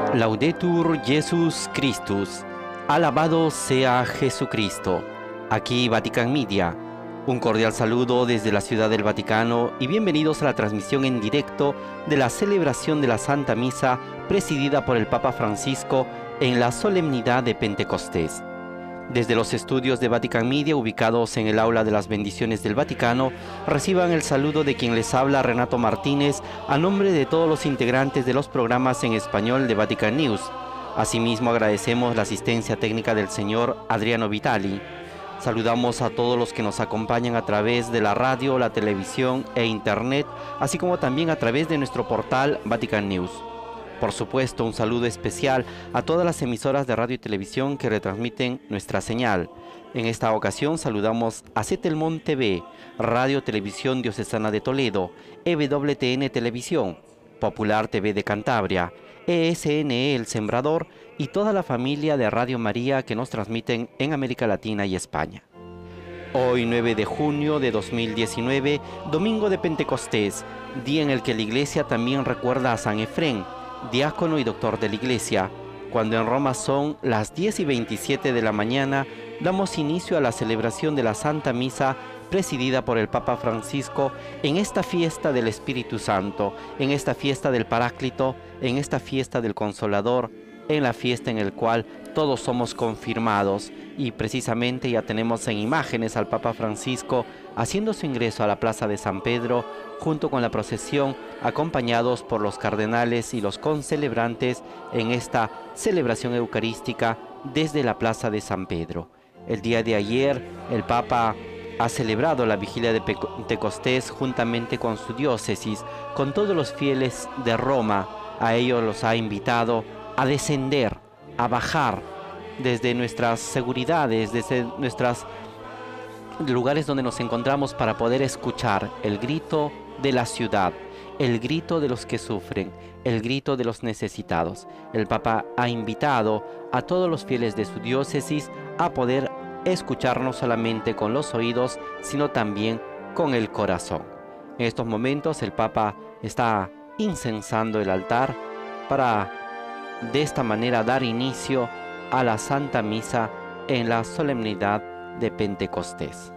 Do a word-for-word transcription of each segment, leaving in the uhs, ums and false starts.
Laudetur Jesus Christus. Alabado sea Jesucristo. Aquí Vatican Media. Un cordial saludo desde la Ciudad del Vaticano y bienvenidos a la transmisión en directo de la celebración de la Santa Misa presidida por el Papa Francisco en la solemnidad de Pentecostés. Desde los estudios de Vatican Media, ubicados en el Aula de las Bendiciones del Vaticano, reciban el saludo de quien les habla, Renato Martínez, a nombre de todos los integrantes de los programas en español de Vatican News. Asimismo, agradecemos la asistencia técnica del señor Adriano Vitali. Saludamos a todos los que nos acompañan a través de la radio, la televisión e internet, así como también a través de nuestro portal Vatican News. Por supuesto, un saludo especial a todas las emisoras de radio y televisión que retransmiten nuestra señal. En esta ocasión saludamos a Setelmont T V, Radio Televisión Diocesana de Toledo, E W T N Televisión, Popular T V de Cantabria, E S N E El Sembrador y toda la familia de Radio María que nos transmiten en América Latina y España. Hoy, nueve de junio de dos mil diecinueve, domingo de Pentecostés, día en el que la Iglesia también recuerda a San Efrén, diácono y doctor de la Iglesia. Cuando en Roma son las diez y veintisiete de la mañana, damos inicio a la celebración de la Santa Misa presidida por el Papa Francisco en esta fiesta del Espíritu Santo, en esta fiesta del Paráclito, en esta fiesta del Consolador, en la fiesta en la cual todos somos confirmados. Y precisamente ya tenemos en imágenes al Papa Francisco haciendo su ingreso a la Plaza de San Pedro junto con la procesión, acompañados por los cardenales y los concelebrantes en esta celebración eucarística desde la Plaza de San Pedro. El día de ayer el Papa ha celebrado la vigilia de Pentecostés juntamente con su diócesis, con todos los fieles de Roma. A ellos los ha invitado a descender, a bajar desde nuestras seguridades, desde nuestros lugares donde nos encontramos para poder escuchar el grito de la ciudad, el grito de los que sufren, el grito de los necesitados. El Papa ha invitado a todos los fieles de su diócesis a poder escuchar no solamente con los oídos, sino también con el corazón. En estos momentos el Papa está incensando el altar para de esta manera dar inicio a la Santa Misa en la solemnidad de Pentecostés.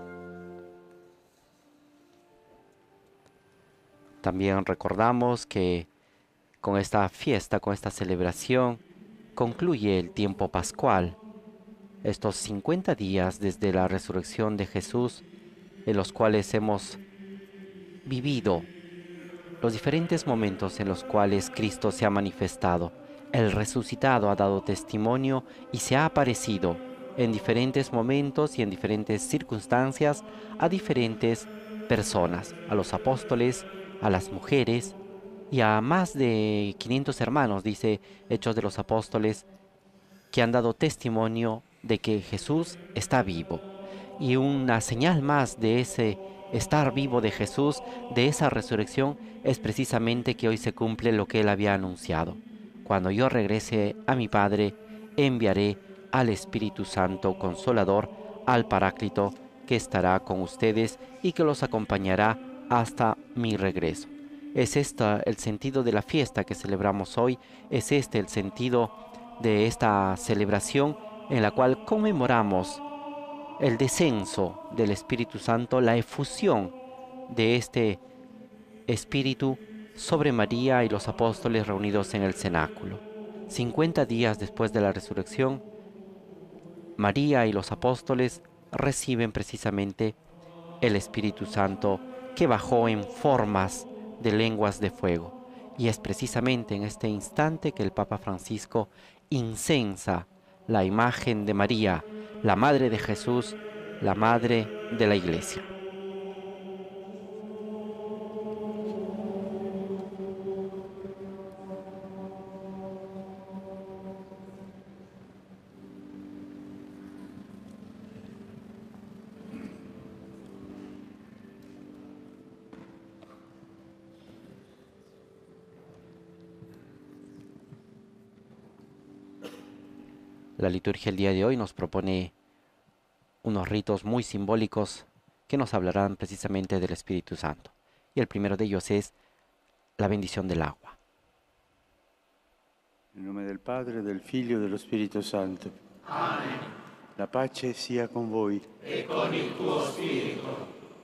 También recordamos que con esta fiesta, con esta celebración, concluye el tiempo pascual, estos cincuenta días desde la resurrección de Jesús, en los cuales hemos vivido los diferentes momentos en los cuales Cristo se ha manifestado. El resucitado ha dado testimonio y se ha aparecido en diferentes momentos y en diferentes circunstancias a diferentes personas, a los apóstoles, a las mujeres y a más de quinientos hermanos, dice Hechos de los Apóstoles, que han dado testimonio de que Jesús está vivo. Y una señal más de ese estar vivo de Jesús, de esa resurrección, es precisamente que hoy se cumple lo que él había anunciado. Cuando yo regrese a mi Padre, enviaré al Espíritu Santo Consolador, al Paráclito, que estará con ustedes y que los acompañará hasta mi regreso. Es este el sentido de la fiesta que celebramos hoy, es este el sentido de esta celebración en la cual conmemoramos el descenso del Espíritu Santo, la efusión de este Espíritu sobre María y los apóstoles reunidos en el cenáculo. cincuenta días después de la resurrección, María y los apóstoles reciben precisamente el Espíritu Santo que bajó en formas de lenguas de fuego. Y es precisamente en este instante que el Papa Francisco incensa la imagen de María, la Madre de Jesús, la Madre de la Iglesia. La liturgia el día de hoy nos propone unos ritos muy simbólicos que nos hablarán precisamente del Espíritu Santo. Y el primero de ellos es la bendición del agua. Nel nome del Padre, del Figlio e dello Spirito Santo. Amen. La pace sia con voi. E con il tuo spirito.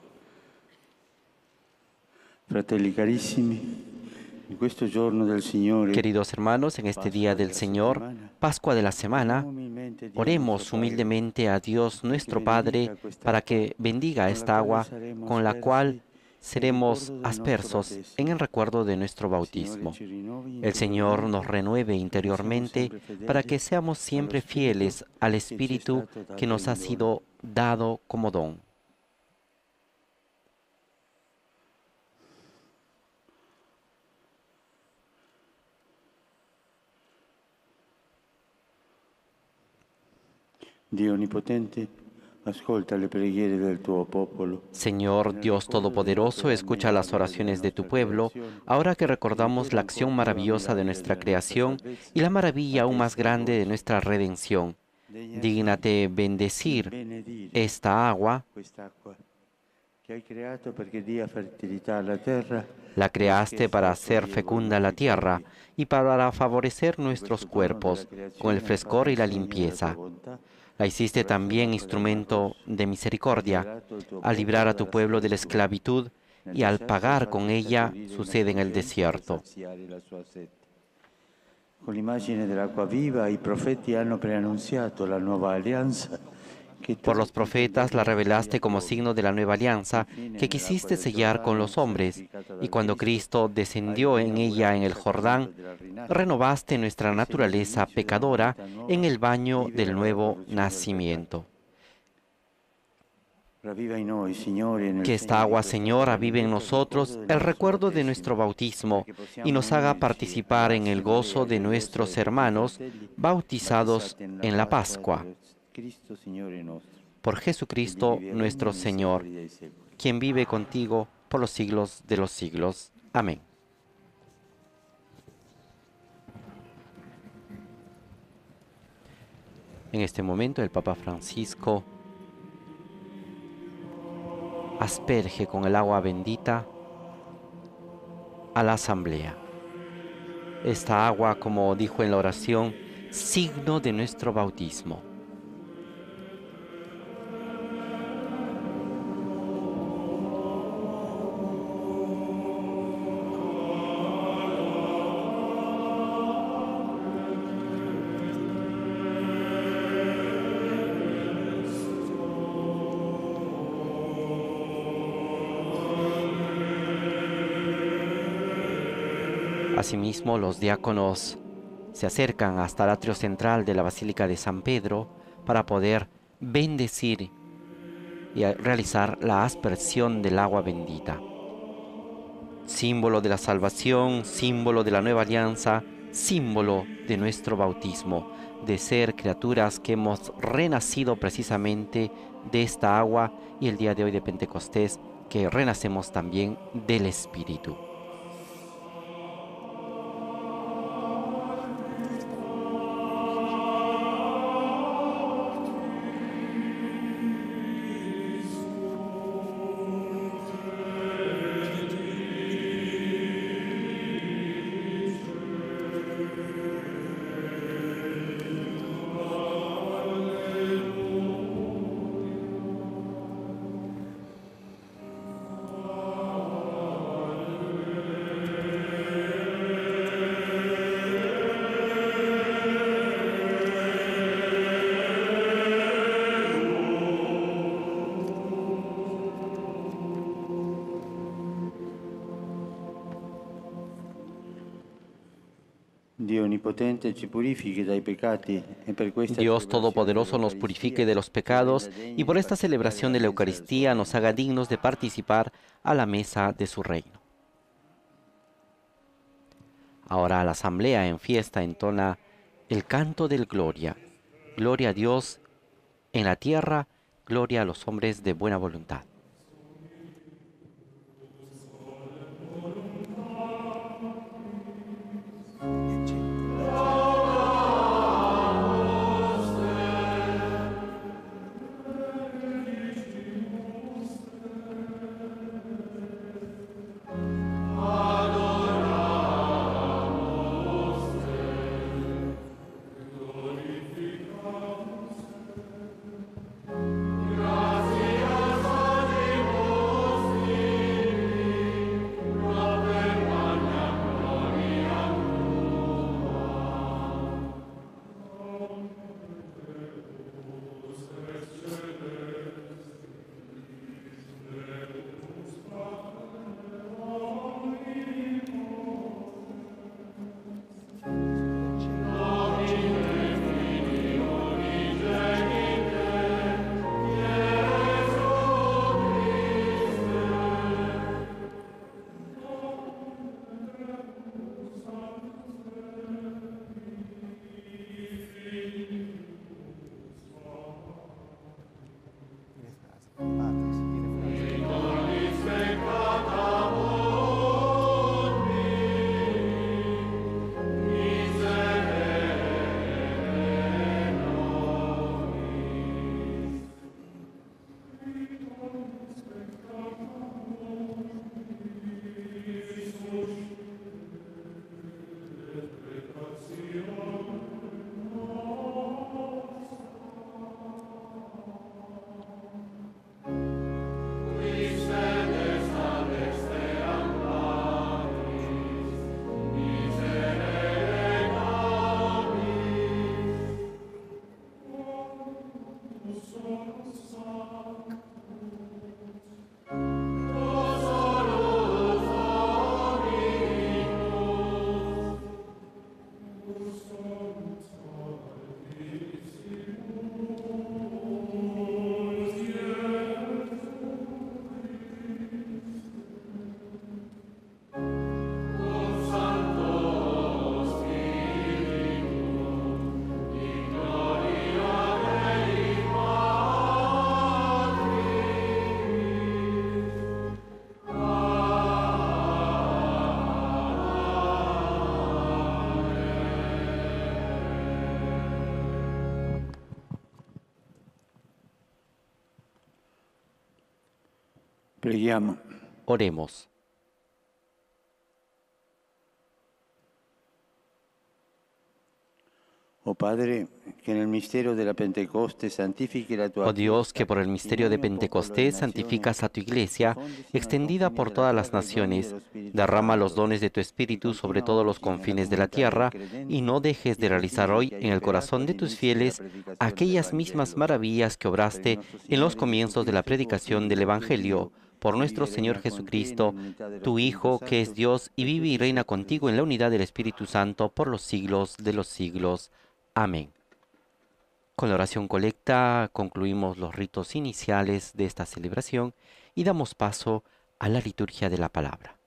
Fratelli carissimi, in questo giorno del Signore, Queridos hermanos, en este día del Señor, Pascua de la semana, oremos humildemente a Dios nuestro Padre para que bendiga esta agua con la cual seremos aspersos en el recuerdo de nuestro bautismo. El Señor nos renueve interiormente para que seamos siempre fieles al Espíritu que nos ha sido dado como don. Dio Onnipotente, ascolta le preghiere del tuo popolo. Señor Dios Todopoderoso, escucha las oraciones de tu pueblo, ahora que recordamos la acción maravillosa de nuestra creación y la maravilla aún más grande de nuestra redención. Dígnate bendecir esta agua, la creaste para hacer fecunda la tierra y para favorecer nuestros cuerpos con el frescor y la limpieza. La hiciste también instrumento de misericordia, al librar a tu pueblo de la esclavitud y al pagar con ella su sed en el desierto. Con l'immagine dell'acqua viva, i profeti hanno preannunziato la nuova alleanza. Por los profetas la revelaste como signo de la nueva alianza que quisiste sellar con los hombres, y cuando Cristo descendió en ella en el Jordán, renovaste nuestra naturaleza pecadora en el baño del nuevo nacimiento. Que esta agua, Señor, avive en nosotros el recuerdo de nuestro bautismo y nos haga participar en el gozo de nuestros hermanos bautizados en la Pascua. Por Jesucristo nuestro Señor, quien vive contigo por los siglos de los siglos. Amén. En este momento el Papa Francisco asperge con el agua bendita a la asamblea. Esta agua, como dijo en la oración, signo de nuestro bautismo. Asimismo, los diáconos se acercan hasta el atrio central de la Basílica de San Pedro para poder bendecir y realizar la aspersión del agua bendita. Símbolo de la salvación, símbolo de la nueva alianza, símbolo de nuestro bautismo, de ser criaturas que hemos renacido precisamente de esta agua y el día de hoy de Pentecostés, que renacemos también del Espíritu. Dios Todopoderoso nos purifique de los pecados y por esta celebración de la Eucaristía nos haga dignos de participar a la mesa de su reino. Ahora la asamblea en fiesta entona el canto del Gloria. Gloria a Dios en la tierra, gloria a los hombres de buena voluntad. Preghiamo. Oremos. Oh Padre, que en el misterio de la Pentecoste santifique la tua Oh Dios, que Chiesa, por el misterio de in ogni popolo Pentecostés e santificas a tu Iglesia, nazione, extendida por todas las naciones, derrama los dones de tu Espíritu sobre todos los confines de la tierra, y no dejes de realizar hoy en el corazón de tus fieles aquellas mismas maravillas que obraste en los comienzos de la predicación del Evangelio, por nuestro Señor Jesucristo, tu Hijo, que es Dios y vive y reina contigo en la unidad del Espíritu Santo por los siglos de los siglos. Amén. Con la oración colecta concluimos los ritos iniciales de esta celebración y damos paso a la liturgia de la palabra.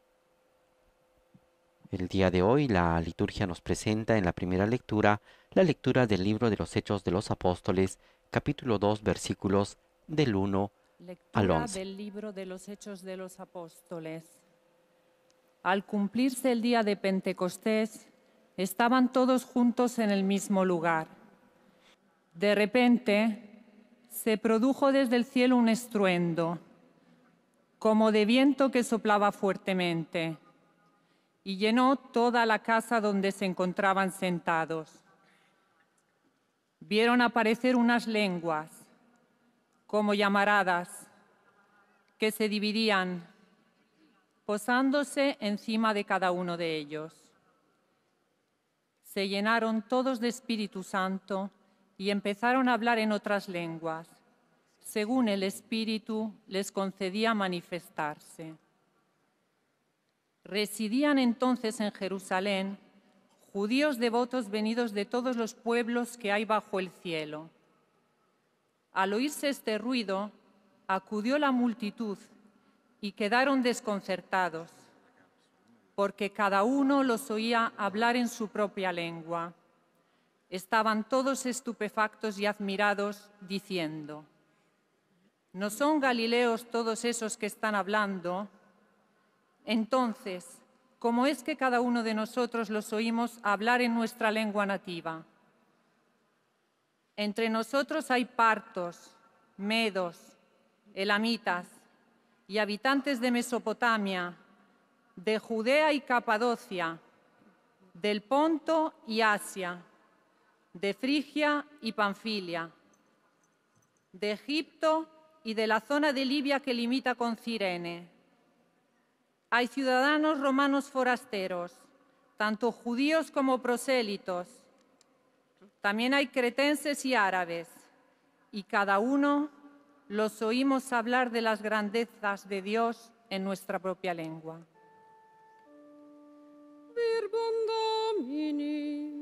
El día de hoy la liturgia nos presenta en la primera lectura la lectura del libro de los Hechos de los Apóstoles, capítulo dos, versículos del uno al once. Lectura del libro de los Hechos de los Apóstoles. Al cumplirse el día de Pentecostés, estaban todos juntos en el mismo lugar. De repente, se produjo desde el cielo un estruendo, como de viento que soplaba fuertemente, y llenó toda la casa donde se encontraban sentados. Vieron aparecer unas lenguas, como llamaradas, que se dividían, posándose encima de cada uno de ellos. Se llenaron todos de Espíritu Santo y empezaron a hablar en otras lenguas, según el Espíritu les concedía manifestarse. Residían entonces en Jerusalén judíos devotos venidos de todos los pueblos que hay bajo el cielo. Al oírse este ruido, acudió la multitud y quedaron desconcertados, porque cada uno los oía hablar en su propia lengua. Estaban todos estupefactos y admirados, diciendo: ¿no son galileos todos esos que están hablando? Entonces, ¿cómo es que cada uno de nosotros los oímos hablar en nuestra lengua nativa? Entre nosotros hay partos, medos, elamitas y habitantes de Mesopotamia, de Judea y Capadocia, del Ponto y Asia, de Frigia y Panfilia, de Egipto y de la zona de Libia que limita con Cirene. Hay ciudadanos romanos forasteros, tanto judíos como prosélitos. También hay cretenses y árabes, y cada uno los oímos hablar de las grandezas de Dios en nuestra propia lengua. Verbum Domini.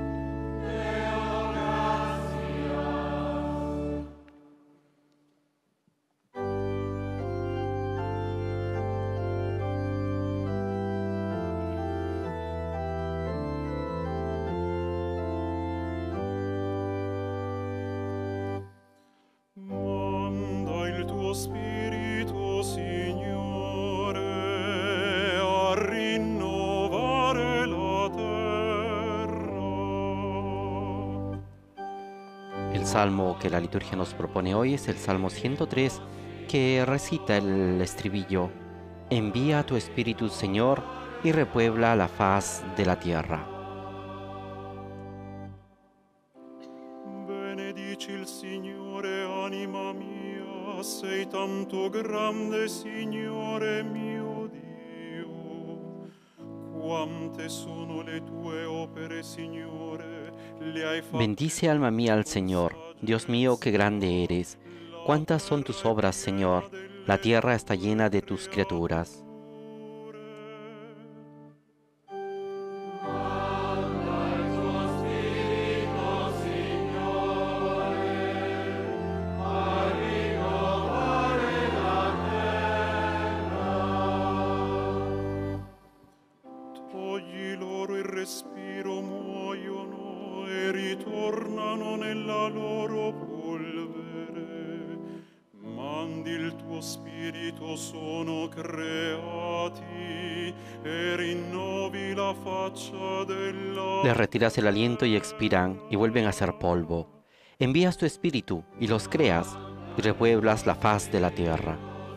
Spirito, Signore, a rinnovare la terra. El salmo que la liturgia nos propone hoy es el Salmo ciento tres, que recita el estribillo: Envía a tu Espíritu, Señor, y repuebla la faz de la tierra. Benedici il Signore, anima mia, sei tanto grande, Signore mio Dio. Quante sono le tue opere, Signore, le hai fatte. Bendice alma mía al Señor. Dios mío, qué grande eres. Cuántas son tus obras, Señor. La tierra está llena de tus criaturas. ritornano nella loro polvere. Mandi il tuo spirito, sono creati, e rinnovi la faccia della... Les retiras el aliento y expiran y vuelven a ser polvo. Envías tu espíritu y los creas y repueblas la faz de la tierra.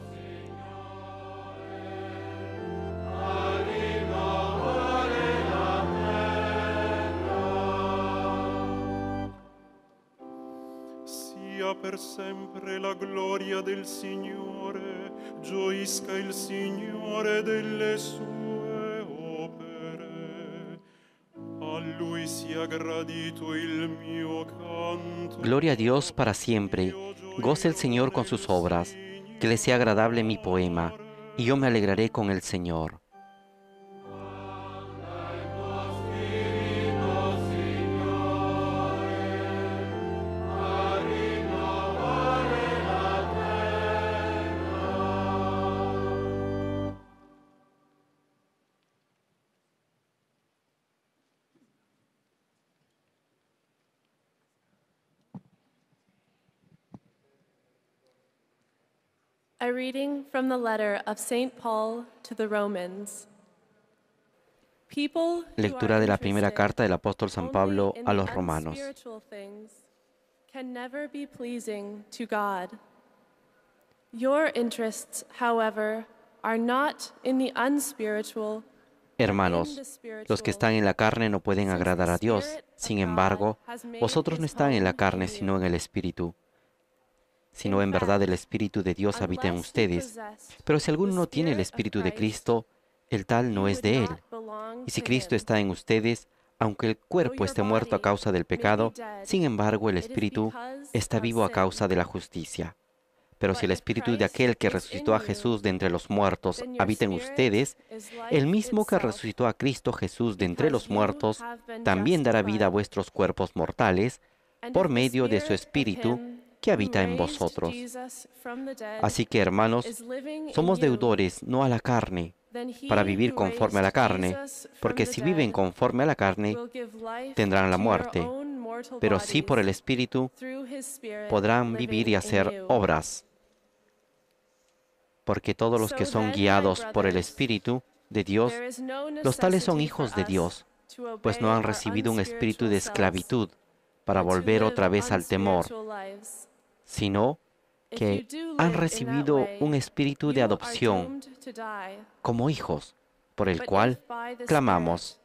Per sempre la gloria del Signore, gioisca il Signore delle sue opere. A Lui sia gradito il mio canto. Gloria a Dios para siempre. Goce el Señor con sus obras. Que le sea agradable mi poema, y yo me alegraré con el Señor. A reading from the letter of Saint Paul to the Romans. People who Lectura are de la primera interested carta del apóstol San Pablo only in a the los romanos. unspiritual things can never be pleasing to God. Your interests, however, are not in the unspiritual, Hermanos, los que están en la carne no pueden agradar a Dios. Sin embargo, vosotros no están en la carne, sino en el Espíritu. Sino en verdad el Espíritu de Dios habita en ustedes. Pero si alguno no tiene el Espíritu de Cristo, el tal no es de Él. Y si Cristo está en ustedes, aunque el cuerpo esté muerto a causa del pecado, sin embargo el Espíritu está vivo a causa de la justicia. Pero si el Espíritu de aquel que resucitó a Jesús de entre los muertos habita en ustedes, el mismo que resucitó a Cristo Jesús de entre los muertos, también dará vida a vuestros cuerpos mortales por medio de su Espíritu que habita en vosotros. Así que, hermanos, somos deudores no a la carne, para vivir conforme a la carne, porque si viven conforme a la carne, tendrán la muerte, pero sí por el Espíritu podrán vivir y hacer obras. Porque todos los que son guiados por el Espíritu de Dios, los tales son hijos de Dios, pues no han recibido un espíritu de esclavitud para volver otra vez al temor, sino que han recibido un espíritu de adopción como hijos, por el cual clamamos,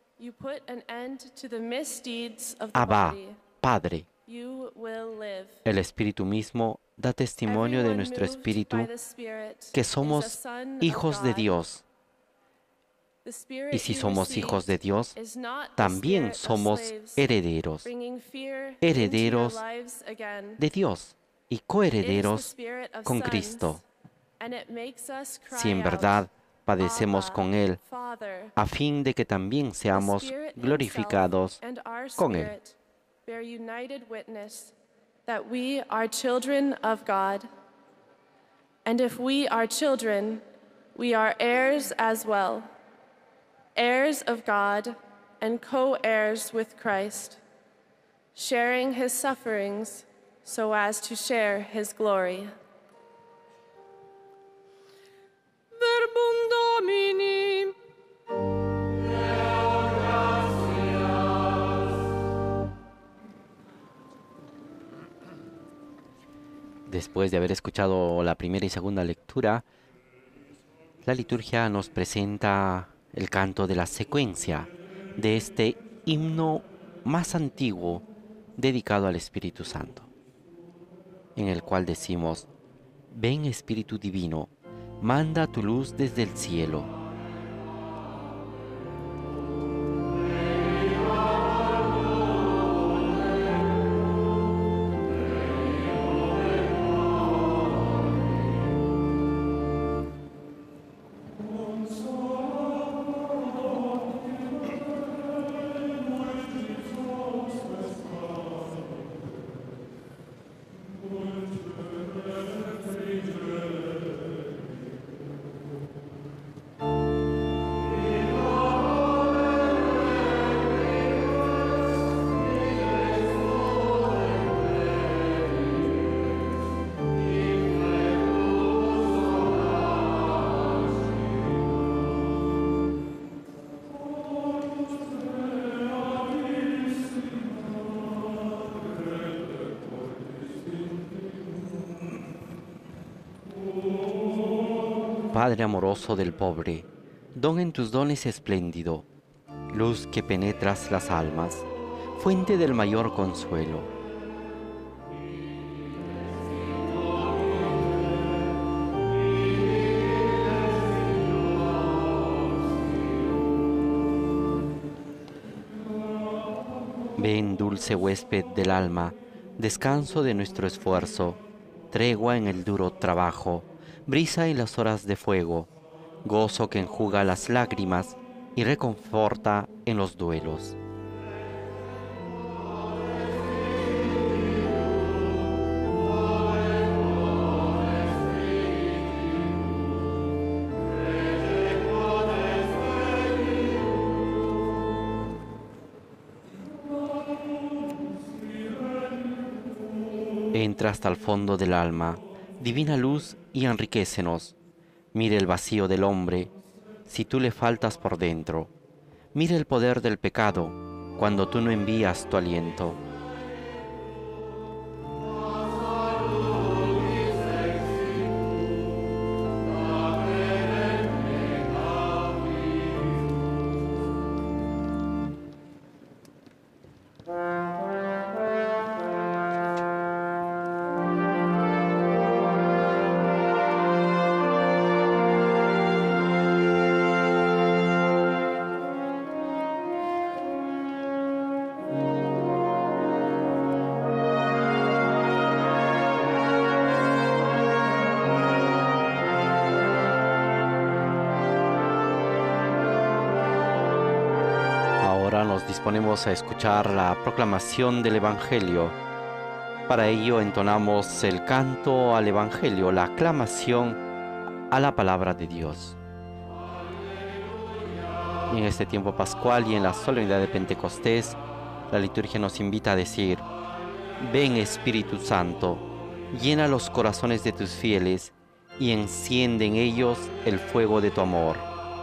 Abba, Padre. El Espíritu mismo da testimonio de nuestro espíritu que somos hijos de Dios. Y si somos hijos de Dios, también somos herederos, herederos de Dios y coherederos con Cristo. Si en verdad padecemos con Él, a fin de que también seamos glorificados con Él. Bear united witness that we are children of God. And if we are children, we are heirs as well, heirs of God and co-heirs with Christ, sharing his sufferings so as to share his glory. Verbum Domini. Después de haber escuchado la primera y segunda lectura, la liturgia nos presenta el canto de la secuencia de este himno más antiguo dedicado al Espíritu Santo, en el cual decimos: ven Espíritu Divino, manda tu luz desde el cielo. Padre amoroso del pobre, don en tus dones espléndido, luz que penetras las almas, fuente del mayor consuelo. Ven, dulce huésped del alma, descanso de nuestro esfuerzo, tregua en el duro trabajo, brisa en las horas de fuego, gozo que enjuga las lágrimas y reconforta en los duelos. Entra hasta el fondo del alma, divina luz, y enriquécenos. Mire el vacío del hombre, si tú le faltas por dentro. Mire el poder del pecado, cuando tú no envías tu aliento. Nos disponemos a escuchar la proclamación del Evangelio. Para ello entonamos el canto al Evangelio, la aclamación a la palabra de Dios. Y en este tiempo pascual y en la solemnidad de Pentecostés, la liturgia nos invita a decir: ven, Espíritu Santo, llena los corazones de tus fieles y enciende en ellos el fuego de tu amor.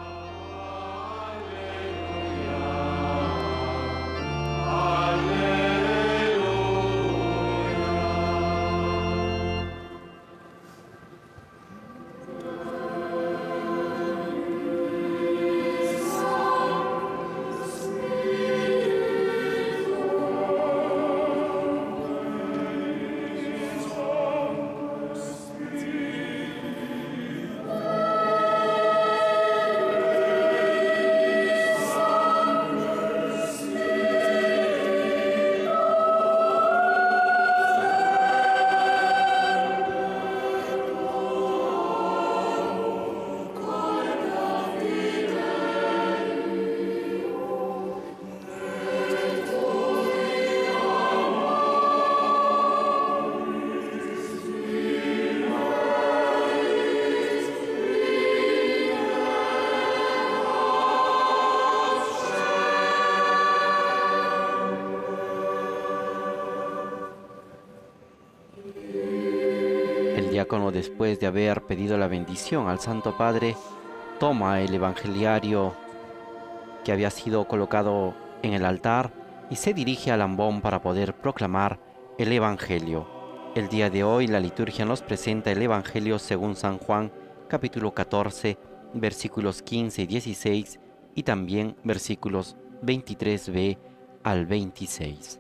El diácono, después de haber pedido la bendición al Santo Padre, toma el evangeliario que había sido colocado en el altar y se dirige al ambón para poder proclamar el Evangelio. El día de hoy la liturgia nos presenta el Evangelio según San Juan, capítulo catorce, versículos quince y dieciséis, y también versículos veintitrés b al veintiséis.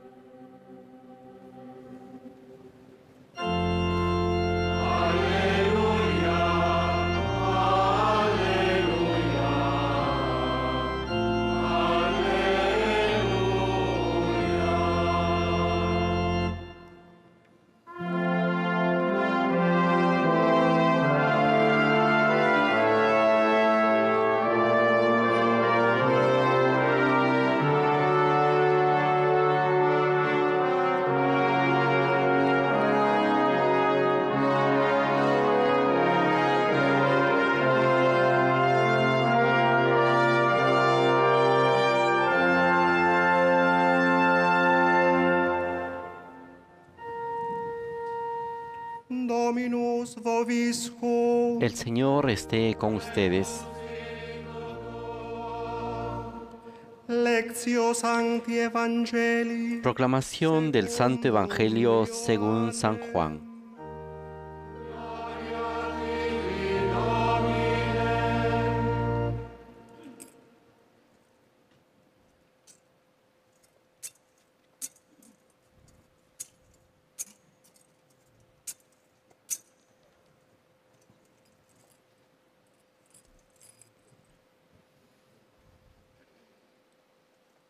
Dominus vobiscum. El Señor esté con ustedes. Lectio Sancti Evangelii. Proclamación del Santo Evangelio según San Juan.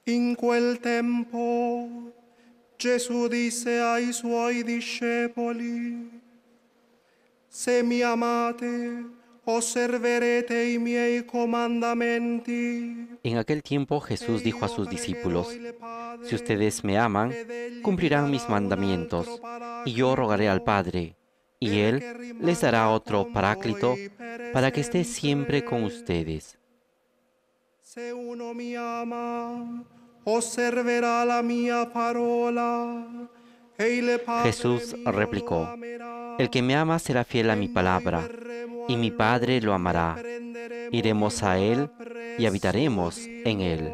In quel tempo Gesù disse ai suoi discepoli: Se mi amate, osserverete i miei comandamenti. En aquel tiempo Jesús dijo a sus discípulos: Si ustedes me aman, cumplirán mis mandamientos, y yo rogaré al Padre, y Él les dará otro Paráclito para que esté siempre con ustedes. Se uno mi ama, osserverà la mia parola. Jesús replicó: El que me ama será fiel a mi palabra, y mi Padre lo amará. Iremos a Él y habitaremos en Él.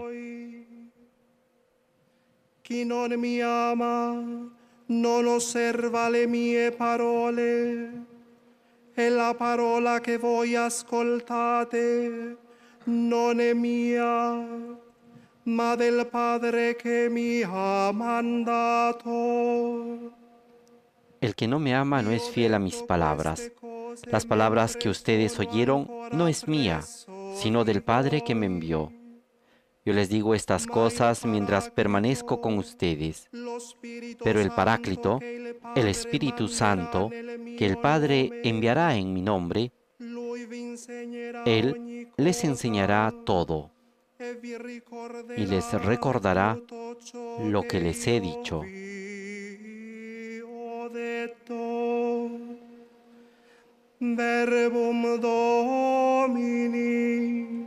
Chi non mi ama, non osserva le mie parole, e la parola che voi ascoltate non è mia, ma del Padre che mi ha mandato. El que no me ama no es fiel a mis palabras. Las palabras que ustedes oyeron no es mía, sino del Padre que me envió. Yo les digo estas cosas mientras permanezco con ustedes. Pero el Paráclito, el Espíritu Santo, que el Padre enviará en mi nombre, Él les enseñará todo y les recordará lo que les he dicho. Verbum Domini.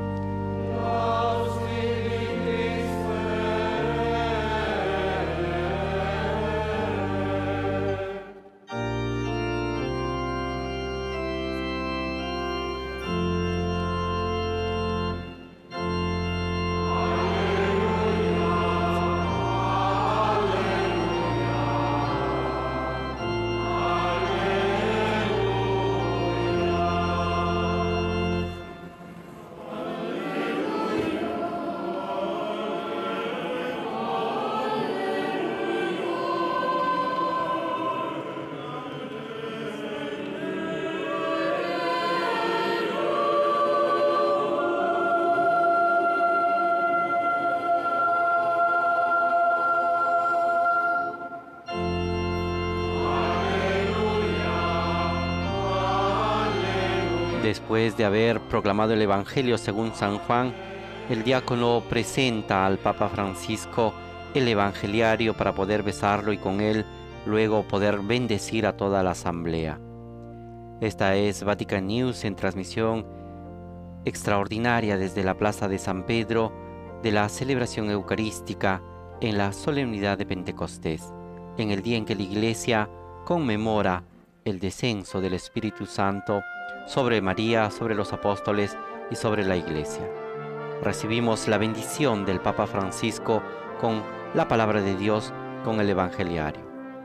Después de haber proclamado el Evangelio según San Juan, el diácono presenta al Papa Francisco el Evangeliario para poder besarlo y con él luego poder bendecir a toda la asamblea. Esta es Vatican News en transmisión extraordinaria desde la Plaza de San Pedro de la celebración eucarística en la solemnidad de Pentecostés, en el día en que la Iglesia conmemora el descenso del Espíritu Santo sobre María, sobre los apóstoles y sobre la Iglesia. Recibimos la bendición del Papa Francisco con la palabra de Dios, con el Evangeliario.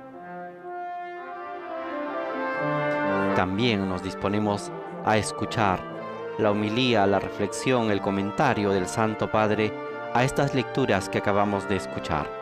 También nos disponemos a escuchar la homilía, la reflexión, el comentario del Santo Padre a estas lecturas que acabamos de escuchar.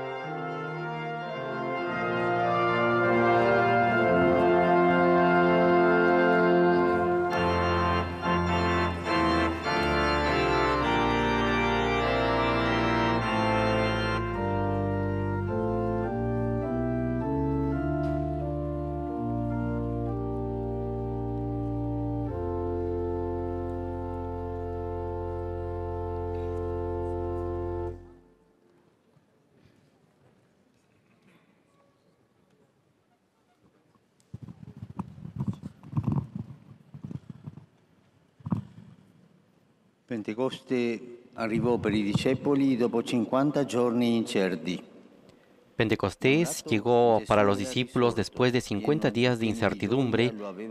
Pentecoste arrivò per i discepoli dopo cinquanta giorni incerti. Pentecostés llegó para los discípulos después de cincuenta días de incertidumbre.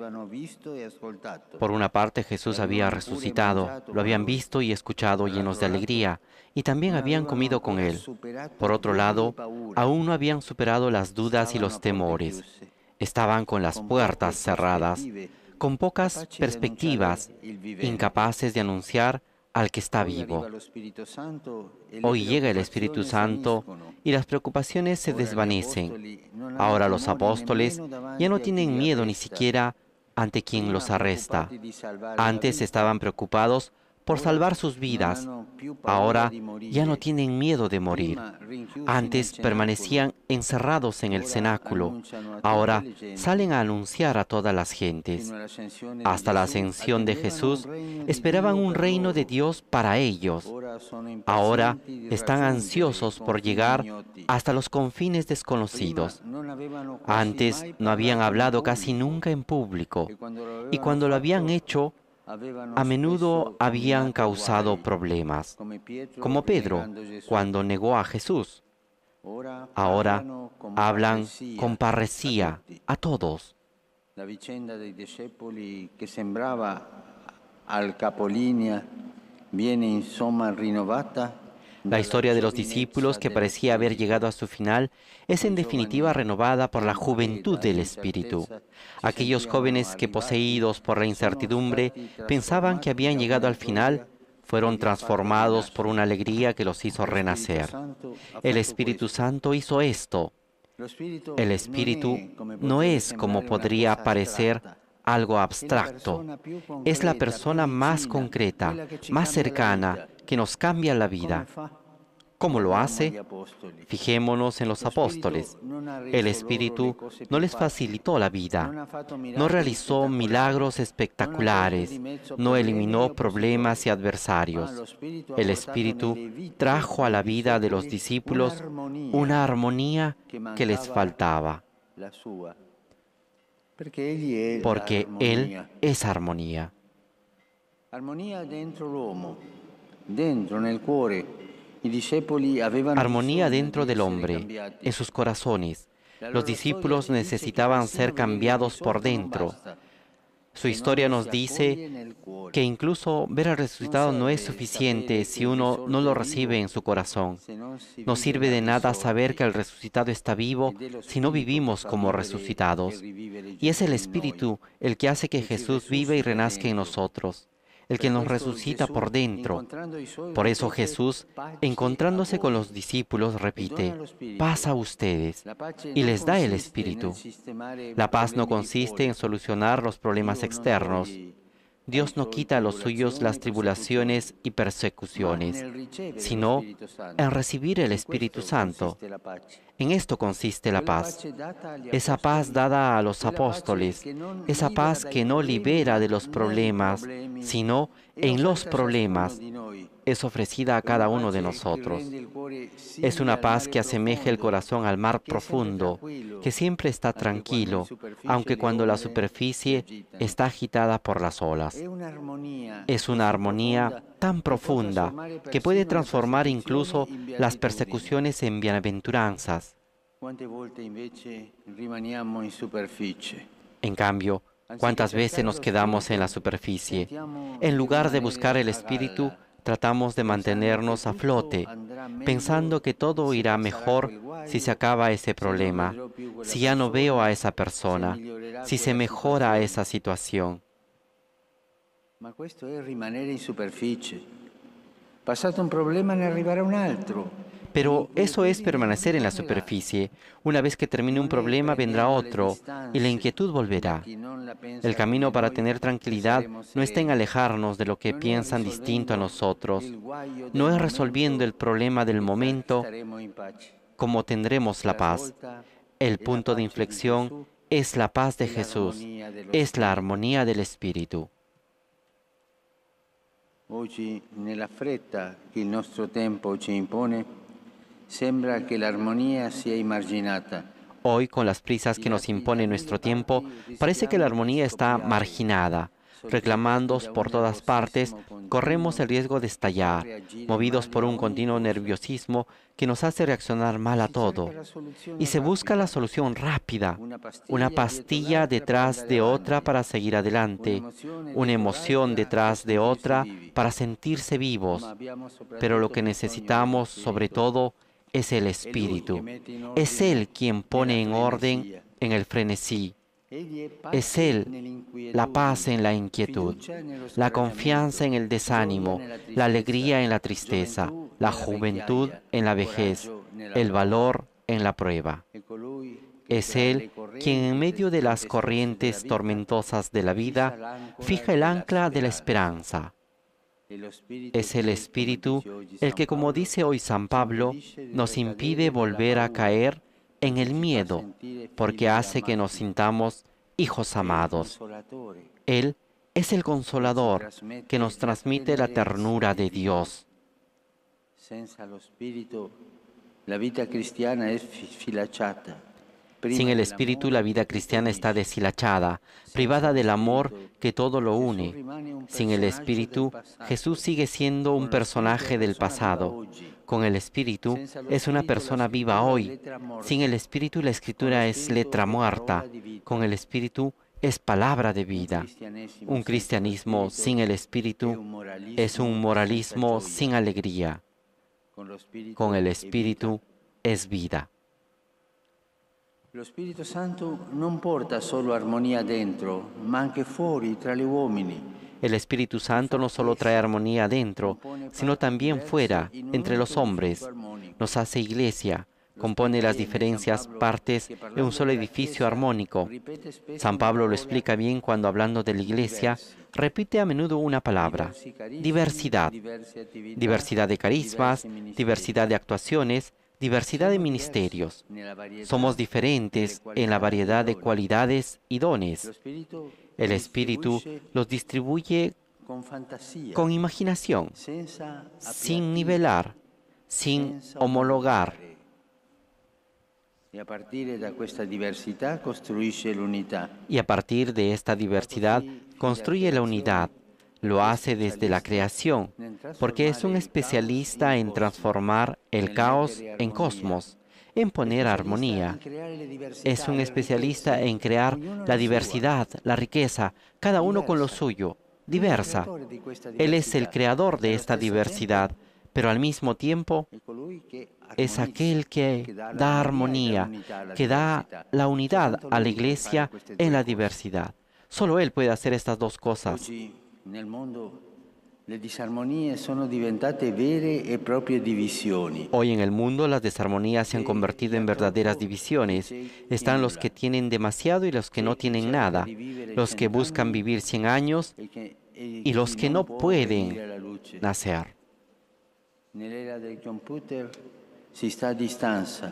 Por una parte, Jesús había resucitado, lo habían visto y escuchado llenos de alegría, y también habían comido con Él. Por otro lado, aún no habían superado las dudas y los temores. Estaban con las puertas cerradas, con pocas perspectivas, incapaces de anunciar al que está vivo. Hoy llega el Espíritu Santo y las preocupaciones se desvanecen. Ahora los apóstoles ya no tienen miedo ni siquiera ante quien los arresta. Antes estaban preocupados por salvar sus vidas. Ahora ya no tienen miedo de morir. Antes permanecían encerrados en el cenáculo. Ahora salen a anunciar a todas las gentes. Hasta la ascensión de Jesús, esperaban un reino de Dios para ellos. Ahora están ansiosos por llegar hasta los confines desconocidos. Antes no habían hablado casi nunca en público, y cuando lo habían hecho, a menudo habían causado problemas, como Pedro cuando negó a Jesús. Ahora hablan con parresía a todos. La vicenda dei discepoli che sembrava al capolinea viene insomma rinnovata. La historia de los discípulos, que parecía haber llegado a su final, es en definitiva renovada por la juventud del Espíritu. Aquellos jóvenes que, poseídos por la incertidumbre, pensaban que habían llegado al final, fueron transformados por una alegría que los hizo renacer. El Espíritu Santo hizo esto. El Espíritu no es, como podría parecer, algo abstracto. Es la persona más concreta, más cercana, que nos cambia la vida. ¿Cómo lo hace? Fijémonos en los apóstoles. El Espíritu no les facilitó la vida, no realizó milagros espectaculares, no eliminó problemas y adversarios. El Espíritu trajo a la vida de los discípulos una armonía que les faltaba, porque Él es armonía. Armonía dentro l'uomo, dentro nel cuore. I discepoli avevano Armonía bisogno dentro di del essere hombre, cambiati. en sus corazones. La Los loro discípulos storia ci dice che necesitaban persino ser vivere cambiados di por sotto non dentro. basta, Su se historia non nos si dice accoglie nel cuore. que incluso ver el resultado no es suficiente si uno no lo recibe en su corazón. Se non si No vive sirve de la nada risorti, saber que el resucitado está vivo ed è lo si no Spirito vivimos che fa como vivere resucitados. e rivivere Y es el Gesù in Espíritu el que hace que Jesús viva y renazca en nosotros, el que nos resucita por dentro. Por eso Jesús, encontrándose con los discípulos, repite, paz a ustedes, y les da el Espíritu. La paz no consiste en solucionar los problemas externos. Dios no quita a los suyos las tribulaciones y persecuciones, sino en recibir el Espíritu Santo. En esto consiste la paz. Esa paz dada a los apóstoles, esa paz que no libera de los problemas, sino en los problemas, es ofrecida a cada uno de nosotros. Es una paz que asemeja el corazón al mar profundo, que siempre está tranquilo, aunque cuando la superficie está agitada por las olas. Es una armonía tan profunda que puede transformar incluso las persecuciones en bienaventuranzas. En cambio, ¿cuántas veces nos quedamos en la superficie? En lugar de buscar el Espíritu, tratamos de mantenernos a flote, pensando que todo irá mejor si se acaba ese problema, si ya no veo a esa persona, si se mejora esa situación. Ma questo è rimanere in superficie. Passato un problema ne arriverà un altro. Pero eso es permanecer en la superficie. Una vez que termine un problema vendrá otro y la inquietud volverá. El camino para tener tranquilidad no está en alejarnos de lo que piensan distinto a nosotros. No es resolviendo el problema del momento como tendremos la paz. El punto de inflexión es la paz de Jesús, es la armonía del Espíritu. Oggi, nella fretta che il nostro tempo ci impone, sembra che l'armonia sia emarginata. Hoy, con las prisas que nos impone nuestro tiempo, parece que la armonía está marginada. Reclamando por todas partes, corremos el riesgo de estallar, movidos por un continuo nerviosismo que nos hace reaccionar mal a todo. Y se busca la solución rápida, una pastilla detrás de otra para seguir adelante, una emoción detrás de otra para sentirse vivos. Pero lo que necesitamos, sobre todo, es el Espíritu. Es Él quien pone en orden en el frenesí. Es Él la paz en la inquietud, la confianza en el desánimo, la alegría en la tristeza, la juventud en la vejez, el valor en la prueba. Es Él quien en medio de las corrientes tormentosas de la vida fija el ancla de la esperanza. Es el Espíritu el que, como dice hoy San Pablo, nos impide volver a caer en el miedo, porque hace que nos sintamos hijos amados. Él es el Consolador que nos transmite la ternura de Dios. Sin el Espíritu, la vida cristiana está deshilachada, privada del amor que todo lo une. Sin el Espíritu, Jesús sigue siendo un personaje del pasado. Con el Espíritu, es una persona viva hoy. Sin el Espíritu, la Escritura es letra muerta. Con el Espíritu, es palabra de vida. Un cristianismo sin el Espíritu es un moralismo sin alegría. Con el Espíritu es vida. Lo Spirito Santo non porta solo armonía dentro, ma anche fuori tra gli uomini. El Espíritu Santo no solo trae armonía adentro, sino también fuera, entre los hombres. Nos hace iglesia, compone las diferentes partes de un solo edificio armónico. San Pablo lo explica bien cuando, hablando de la iglesia, repite a menudo una palabra: diversidad. Diversidad de carismas, diversidad de actuaciones, diversidad de ministerios. Somos diferentes en la variedad de cualidades y dones. El Espíritu los distribuye con imaginación, sin nivelar, sin homologar. Y a partir de esta diversidad construye la unidad. Y a partir de esta diversidad construye la unidad. Lo hace desde la creación, porque es un especialista en transformar el caos en cosmos, en poner armonía. Es un especialista en crear la diversidad, la riqueza, cada uno con lo suyo, diversa. Él es el creador de esta diversidad, pero al mismo tiempo es aquel que da armonía, que da la unidad a la iglesia en la diversidad. Solo Él puede hacer estas dos cosas. Nel mondo le disarmonie sono diventate vere e proprie divisioni. Hoy en el mundo las desarmonías se han convertido en verdaderas divisiones. Están los que tienen demasiado y los que no tienen nada, los que buscan vivir cien años y los que no pueden nacer. Nell'era del computer si sta a distanza,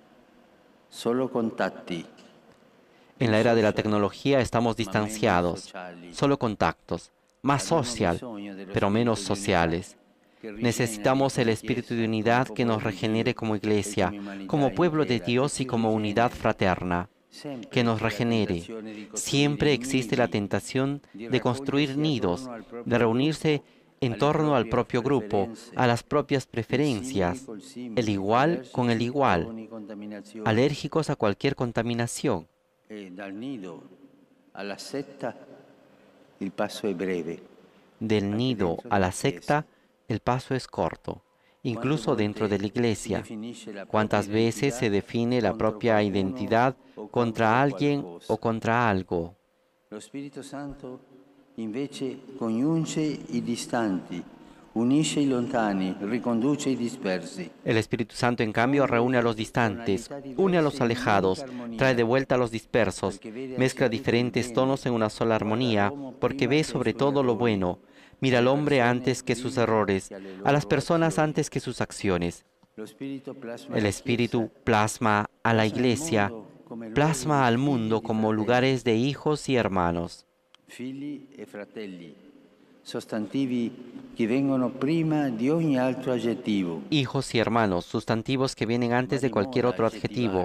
solo contatti. En la era de la tecnología estamos distanciados, solo contactos. Más social, pero menos sociales. Necesitamos el espíritu de unidad que nos regenere como iglesia, como pueblo de Dios y como unidad fraterna, que nos regenere. Siempre existe la tentación de construir nidos, de reunirse en torno al propio grupo, a las propias preferencias, el igual con el igual, alérgicos a cualquier contaminación. Dal nido a la secta el paso es breve. Del nido a la secta, el paso es corto, incluso dentro de la iglesia. ¿Cuántas veces se define la propia identidad contra alguien o contra algo? Lo Espíritu Santo invece congiunge i distanti, unisce i lontani, riconduce i dispersi. El Espíritu Santo, en cambio, reúne a los distantes, une a los alejados, trae de vuelta a los dispersos, mezcla diferentes tonos en una sola armonía, porque ve sobre todo lo bueno, mira al hombre antes que sus errores, a las personas antes que sus acciones. El Espíritu plasma a la iglesia, plasma al mundo como lugares de hijos y hermanos. Figli e fratelli, sostantivi che vengono prima di ogni altro aggettivo. Hijos y hermanos, sustantivos que vienen antes de cualquier otro adjetivo.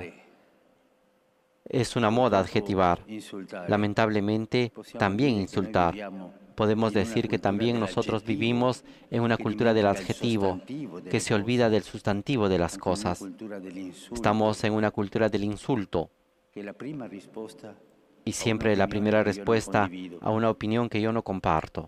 Es una moda adjetivar. Lamentablemente, también insultar. Podemos decir que también nosotros vivimos en una cultura del adjetivo, que se olvida del sustantivo de las cosas. Estamos en una cultura del insulto. Y siempre la primera respuesta a una opinión que yo no comparto.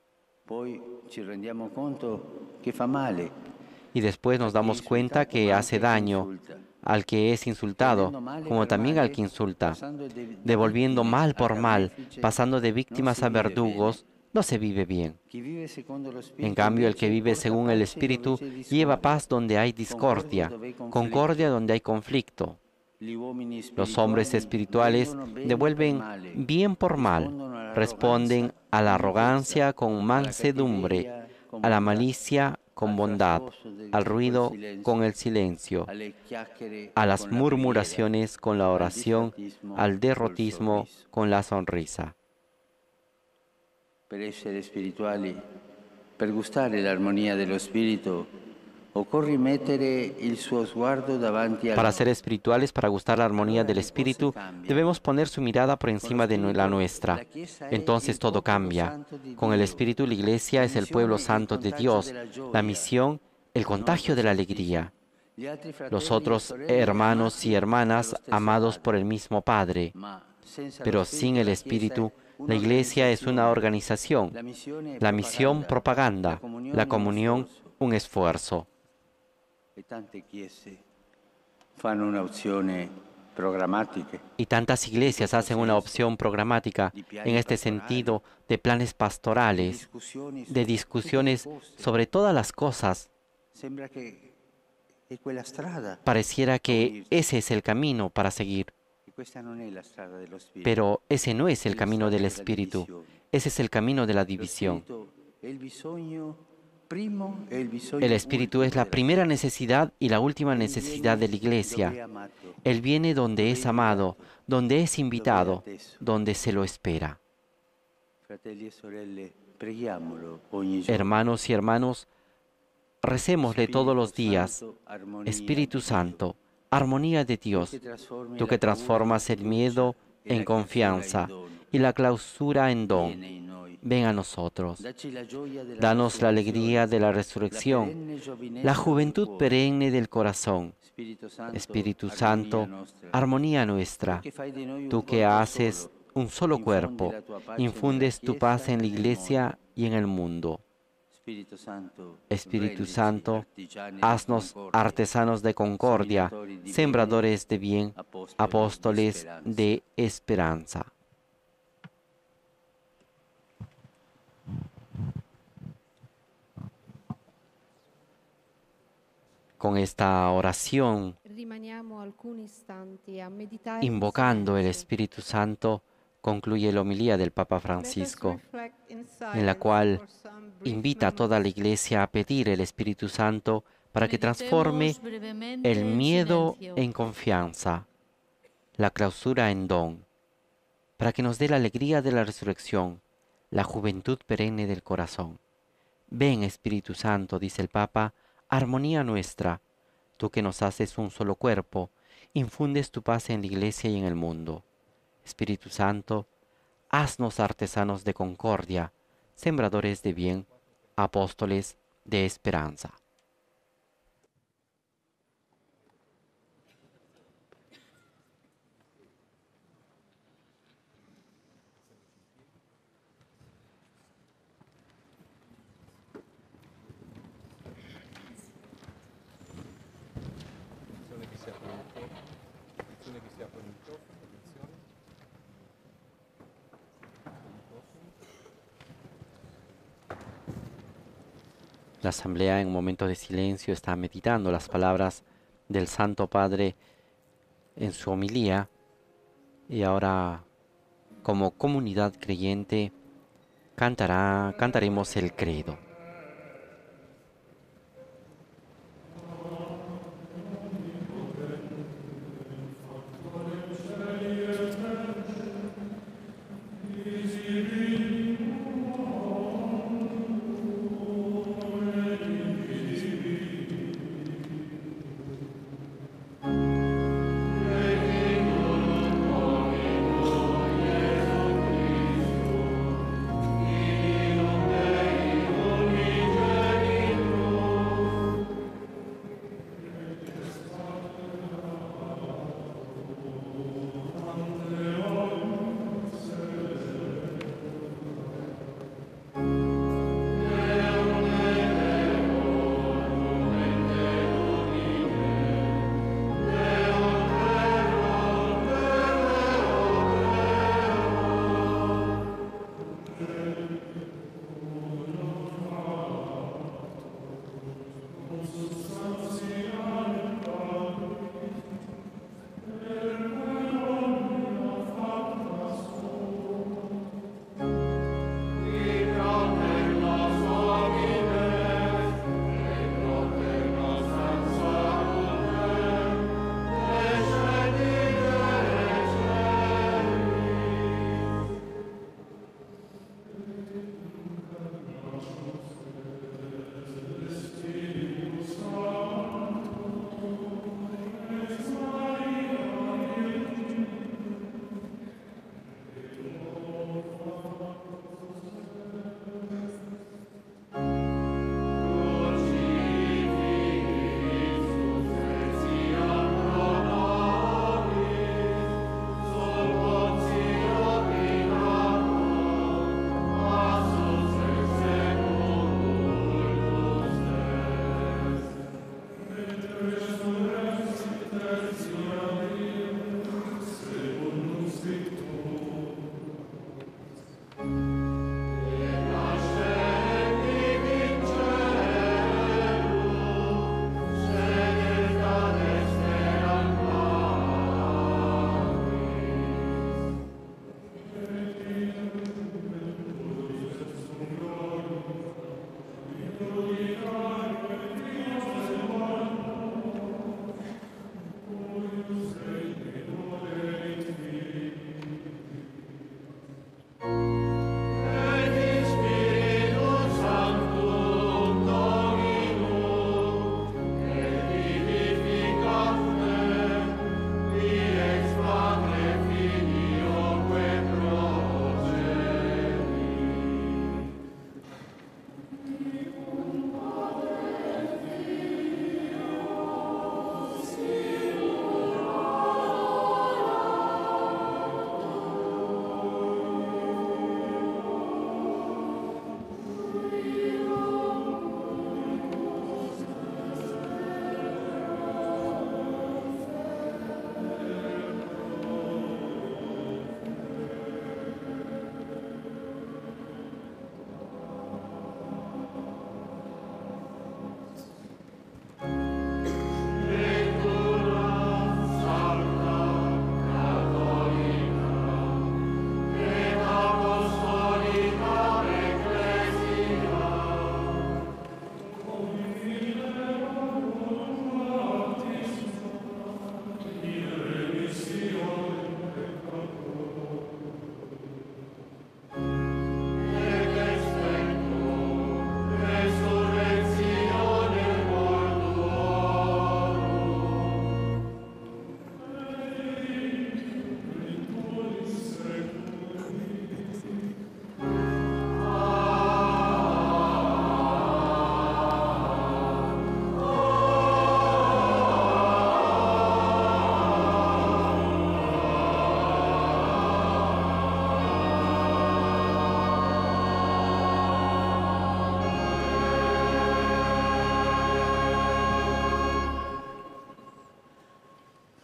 Y después nos damos cuenta que hace daño al que es insultado, como también al que insulta. Devolviendo mal por mal, pasando de víctimas a verdugos, no se vive bien. En cambio, el que vive según el Espíritu lleva paz donde hay discordia, concordia donde hay conflicto. Los hombres espirituales devuelven bien por mal, responden a la arrogancia con mansedumbre, a la malicia con bondad, al ruido con el silencio, a las murmuraciones con la oración, al derrotismo con la sonrisa. Per essere spirituali, per gustare l'armonia dello spirito, occorre mettere il suo sguardo davanti al Para ser espirituales, para gustar la armonía del Espíritu, debemos poner su mirada por encima de la nuestra. Entonces todo cambia. Con el Espíritu, la Iglesia es el pueblo santo de Dios, la misión, el contagio de la alegría. Los otros hermanos y hermanas amados por el mismo Padre. Pero sin el Espíritu, la Iglesia es una organización, la misión propaganda, la comunión un esfuerzo. E tante chiese fanno un'opzione programmatica. Y tantas iglesias hacen una opción programática en este sentido de planes pastorales, de discusiones sobre todas las cosas. Sembra che è quella strada. Pareciera que ese es el camino para seguir. E questa non è la strada dello spirito. Pero ese no es el camino del Espíritu, ese es el camino de la división. El bisogno primo e il bisogno El Espíritu es la primera necesidad y la última necesidad de la Iglesia. Él viene donde es amado, donde es invitado, donde se lo espera. Fratelli e sorelle, preghiamolo ogni giorno. Hermanos y hermanos, recémosle todos los días. Espíritu Santo, armonía de Dios, tú que transformas el miedo en confianza y la clausura en don. Ven a nosotros. Danos la alegría de la resurrección, la juventud perenne del corazón. Espíritu Santo, armonía nuestra. Tú que haces un solo cuerpo, infundes tu paz en la Iglesia y en el mundo. Espíritu Santo, haznos artesanos de concordia, sembradores de bien, apóstoles de esperanza. Con esta oración, invocando el Espíritu Santo, concluye la homilía del Papa Francisco, en la cual invita a toda la Iglesia a pedir el Espíritu Santo para que transforme el miedo en confianza, la clausura en don, para que nos dé la alegría de la resurrección, la juventud perenne del corazón. Ven, Espíritu Santo, dice el Papa, armonía nuestra, tú que nos haces un solo cuerpo, infundes tu paz en la Iglesia y en el mundo. Espíritu Santo, haznos artesanos de concordia, sembradores de bien, apóstoles de esperanza. La asamblea en un momento de silencio está meditando las palabras del Santo Padre en su homilía y ahora como comunidad creyente cantará, cantaremos el credo.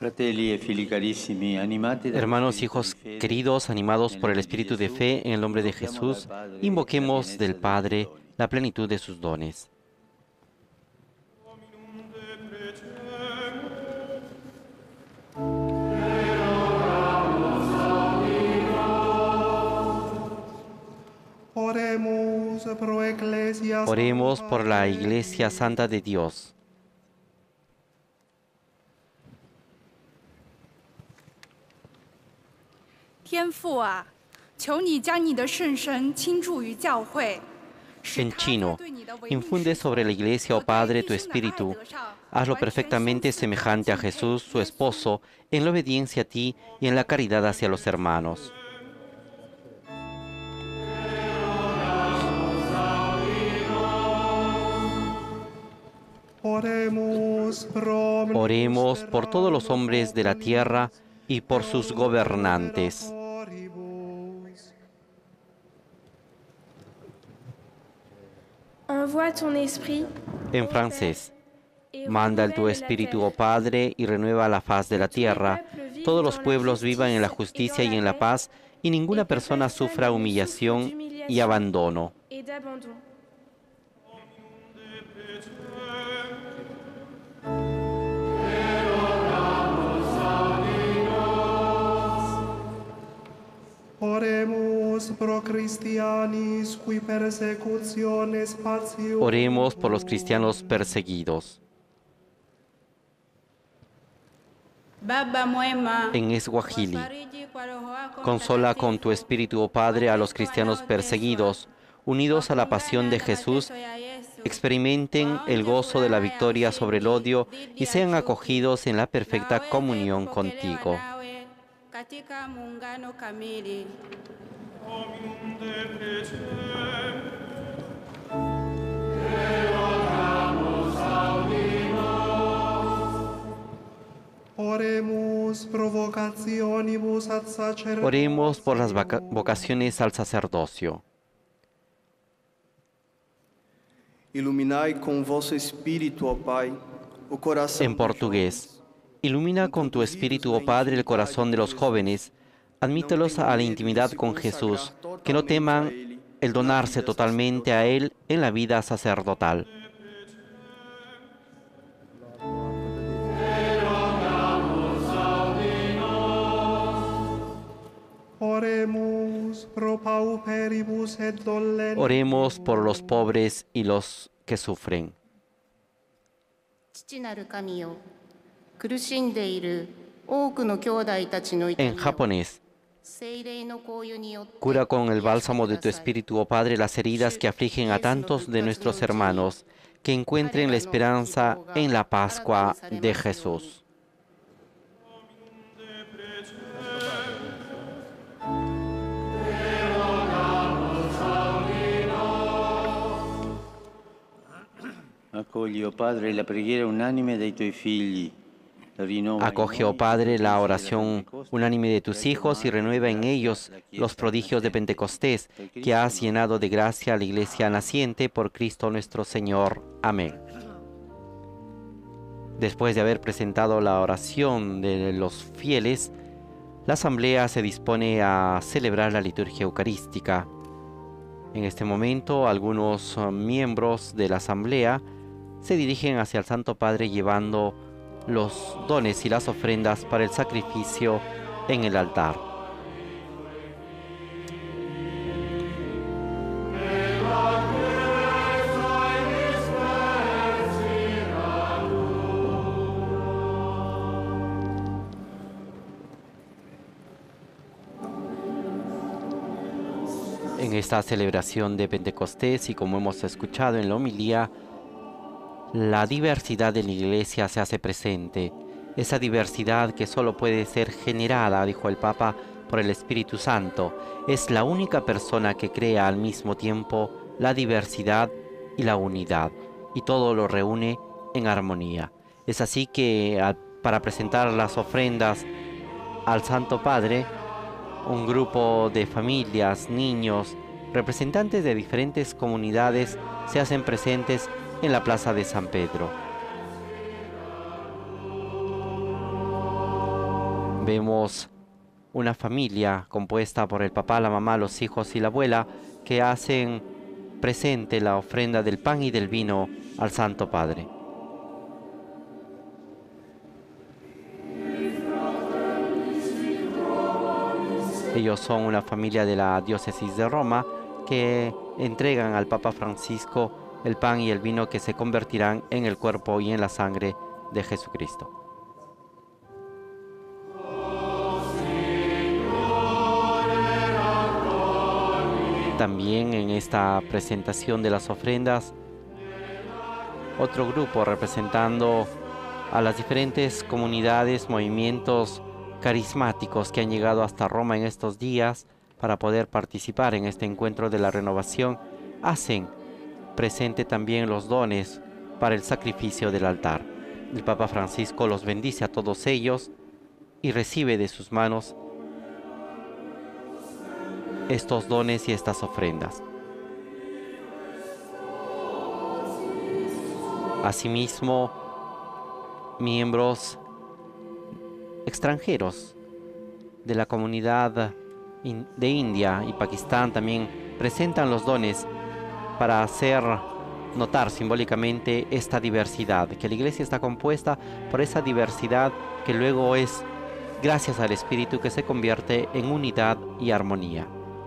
Hermanos, hijos queridos, animados por el espíritu de fe, en el nombre de Jesús, invoquemos del Padre la plenitud de sus dones. Oremos por la Iglesia Santa de Dios. En chino, infunde sobre la Iglesia, oh Padre, tu Espíritu. Hazlo perfectamente semejante a Jesús, su esposo, en la obediencia a ti y en la caridad hacia los hermanos. Oremos por todos los hombres de la tierra y por sus gobernantes. En francés, manda tu Espíritu, oh Padre, y renueva la faz de la tierra. Todos los pueblos vivan en la justicia y en la paz, y ninguna persona sufra humillación y abandono. Oremos por los cristianos perseguidos. En Eswahili, consola con tu Espíritu, oh Padre, a los cristianos perseguidos, unidos a la pasión de Jesús, experimenten el gozo de la victoria sobre el odio y sean acogidos en la perfecta comunión contigo. Oremos por las vocaciones al sacerdocio. En portugués, ilumina con tu Espíritu, oh Padre, el corazón de los jóvenes. Admítelos a la intimidad con Jesús, que no teman el donarse totalmente a Él en la vida sacerdotal. Oremos por los pobres y los que sufren. En japonés, cura con el bálsamo de tu Espíritu, oh Padre, las heridas que afligen a tantos de nuestros hermanos, que encuentren la esperanza en la Pascua de Jesús. Accogli, oh Padre, la preghiera unánime dei tuoi figli. Acoge, oh Padre, la oración unánime de tus hijos y renueva en ellos los prodigios de Pentecostés, que has llenado de gracia a la Iglesia naciente por Cristo nuestro Señor. Amén. Después de haber presentado la oración de los fieles, la Asamblea se dispone a celebrar la liturgia eucarística. En este momento, algunos miembros de la Asamblea se dirigen hacia el Santo Padre llevando los dones y las ofrendas para el sacrificio en el altar. En esta celebración de Pentecostés, y como hemos escuchado en la homilía, la diversidad de la Iglesia se hace presente. Esa diversidad que solo puede ser generada, dijo el Papa, por el Espíritu Santo. Es la única persona que crea al mismo tiempo la diversidad y la unidad, y todo lo reúne en armonía. Es así que para presentar las ofrendas al Santo Padre, un grupo de familias, niños, representantes de diferentes comunidades se hacen presentes en la plaza de San Pedro. Vemos una familia compuesta por el papá, la mamá, los hijos y la abuela que hacen presente la ofrenda del pan y del vino al Santo Padre. Ellos son una familia de la diócesis de Roma que entregan al Papa Francisco el pan y el vino que se convertirán en el cuerpo y en la sangre de Jesucristo. También en esta presentación de las ofrendas, otro grupo representando a las diferentes comunidades, movimientos carismáticos que han llegado hasta Roma en estos días para poder participar en este encuentro de la renovación, hacen presente también los dones para el sacrificio del altar. El Papa Francisco los bendice a todos ellos y recibe de sus manos estos dones y estas ofrendas. Asimismo, miembros extranjeros de la comunidad de India y Pakistán también presentan los dones para hacer notar simbólicamente esta diversidad, que la Iglesia está compuesta por esa diversidad que luego es, gracias al Espíritu, que se convierte en unidad y armonía.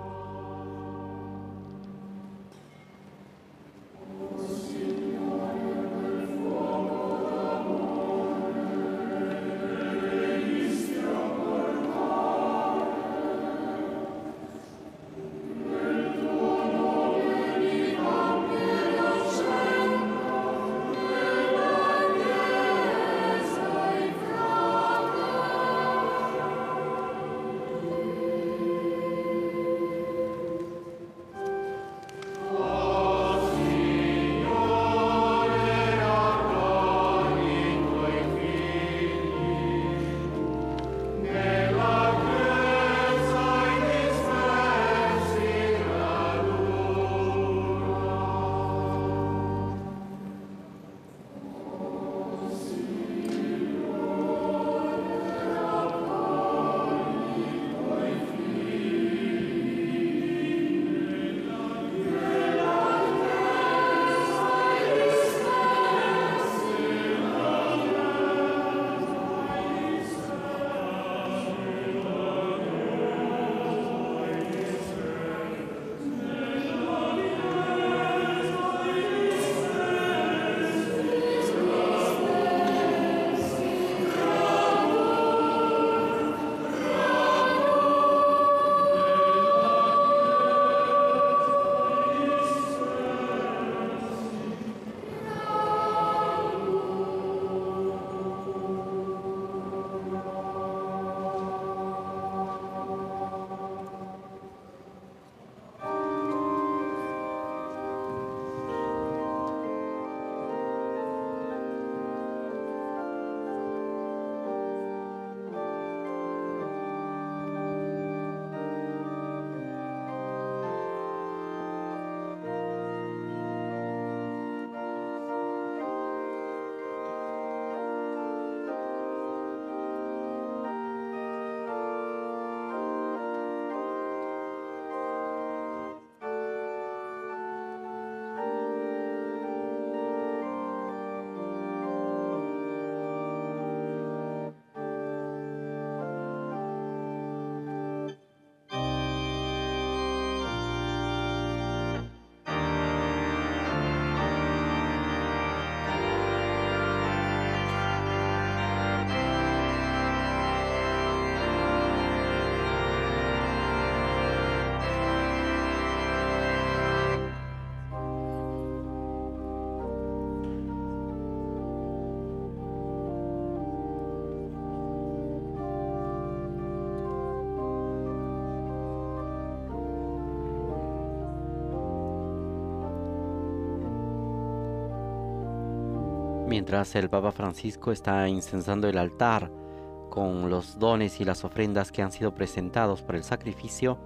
Mientras el Papa Francisco está incensando el altar con los dones y las ofrendas que han sido presentados para el sacrificio,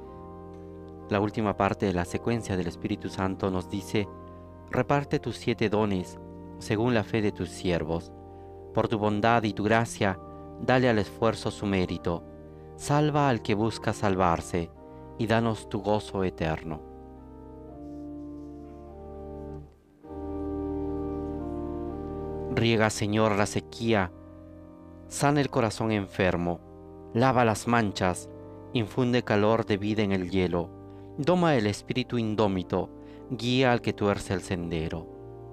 la última parte de la secuencia del Espíritu Santo nos dice: reparte tus siete dones según la fe de tus siervos. Por tu bondad y tu gracia, dale al esfuerzo su mérito, salva al que busca salvarse, y danos tu gozo eterno. Riega, Señor, la sequía, sana el corazón enfermo, lava las manchas, infunde calor de vida en el hielo, doma el espíritu indómito, guía al que tuerce el sendero.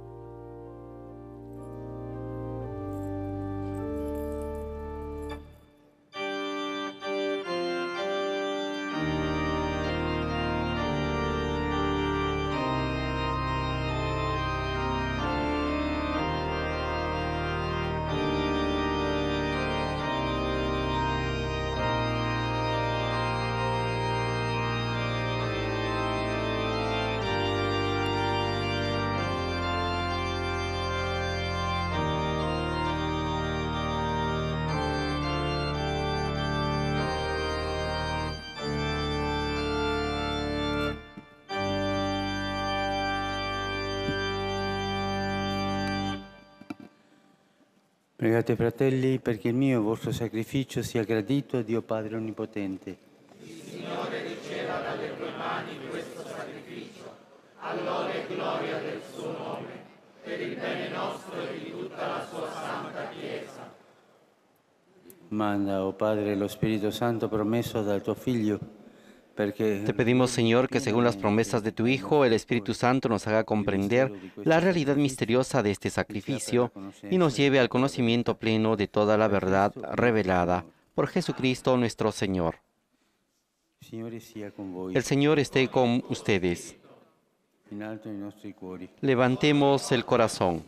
Pregate, fratelli, perché il mio e il vostro sacrificio sia gradito a Dio Padre Onnipotente. Il Signore riceva dalle tue mani questo sacrificio, all'onore e gloria del suo nome, per il bene nostro e di tutta la sua santa Chiesa. Manda, oh Padre, lo Spirito Santo promesso dal tuo Figlio. Te pedimos, Señor, que según las promesas de tu Hijo, el Espíritu Santo nos haga comprender la realidad misteriosa de este sacrificio y nos lleve al conocimiento pleno de toda la verdad revelada por Jesucristo nuestro Señor. El Señor esté con ustedes. Levantemos el corazón.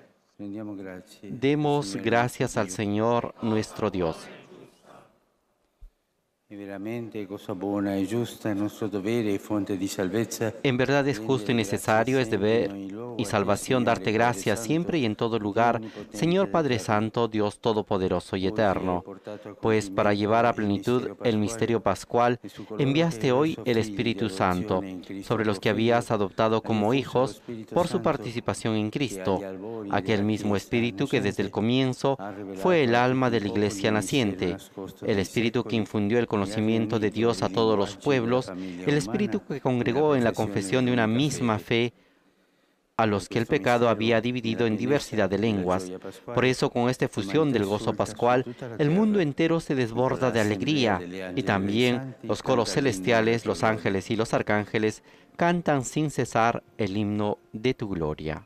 Demos gracias al Señor nuestro Dios. En verdad es justo y necesario, es deber y salvación darte gracias siempre y en todo lugar, Señor Padre Santo, Dios Todopoderoso y Eterno, pues para llevar a plenitud el misterio pascual, enviaste hoy el Espíritu Santo sobre los que habías adoptado como hijos por su participación en Cristo, aquel mismo Espíritu que desde el comienzo fue el alma de la Iglesia naciente, el Espíritu que infundió el conocimiento de Dios a todos los pueblos, el Espíritu que congregó en la confesión de una misma fe a los que el pecado había dividido en diversidad de lenguas. Por eso, con esta fusión del gozo pascual, el mundo entero se desborda de alegría, y también los coros celestiales, los ángeles y los arcángeles cantan sin cesar el himno de tu gloria.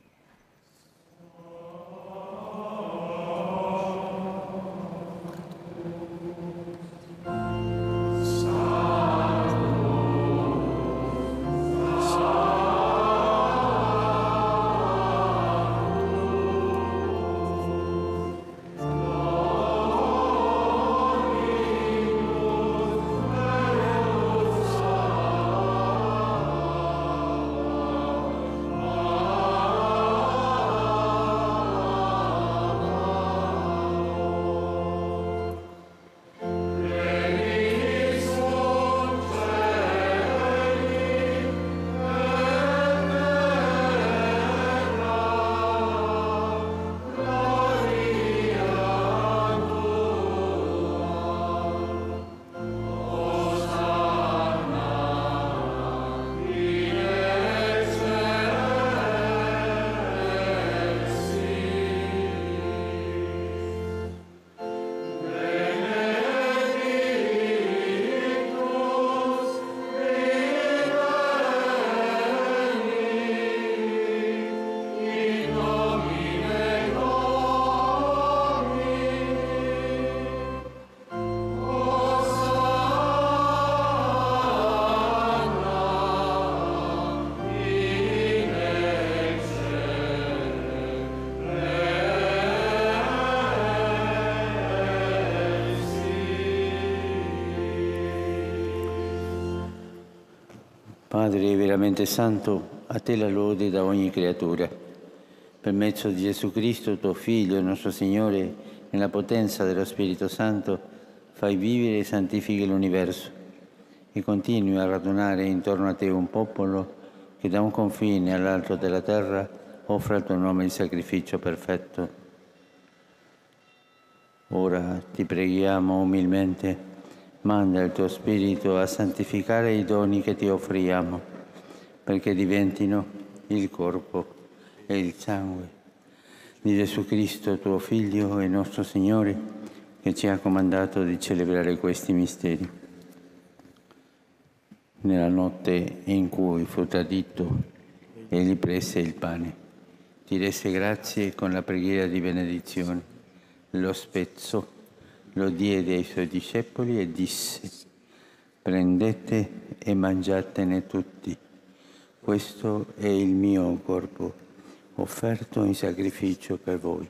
Padre veramente santo, a te la lode da ogni creatura. Per mezzo di Gesù Cristo, tuo Figlio, nostro Signore, nella potenza dello Spirito Santo, fai vivere e santifichi l'universo e continui a radunare intorno a te un popolo che da un confine all'altro della terra offra al tuo nome il sacrificio perfetto. Ora ti preghiamo umilmente, manda il tuo Spirito a santificare i doni che ti offriamo, perché diventino il corpo e il sangue di Gesù Cristo, tuo Figlio e nostro Signore, che ci ha comandato di celebrare questi misteri. Nella notte in cui fu tradito, egli prese il pane, ti rese grazie con la preghiera di benedizione, lo spezzò, lo diede ai suoi discepoli e disse: prendete e mangiatene tutti, questo è il mio corpo, offerto in sacrificio per voi.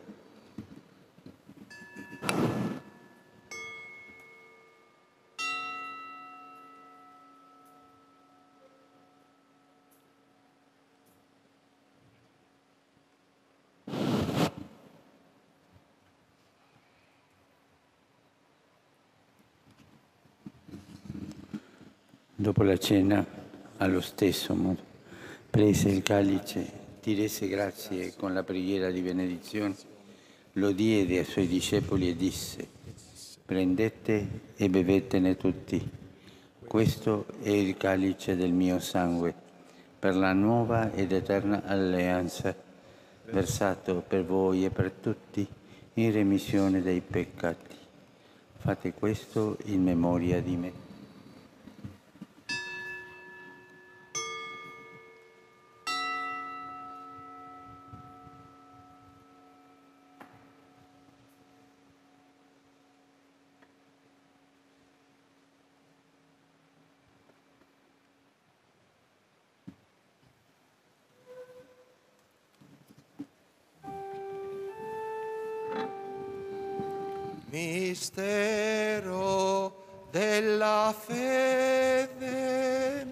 Dopo la cena, allo stesso modo, prese il calice, ti rese grazie con la preghiera di benedizione, lo diede ai suoi discepoli e disse: prendete e bevetene tutti, questo è il calice del mio sangue, per la nuova ed eterna alleanza, versato per voi e per tutti in remissione dei peccati. Fate questo in memoria di me. Mistero della fede.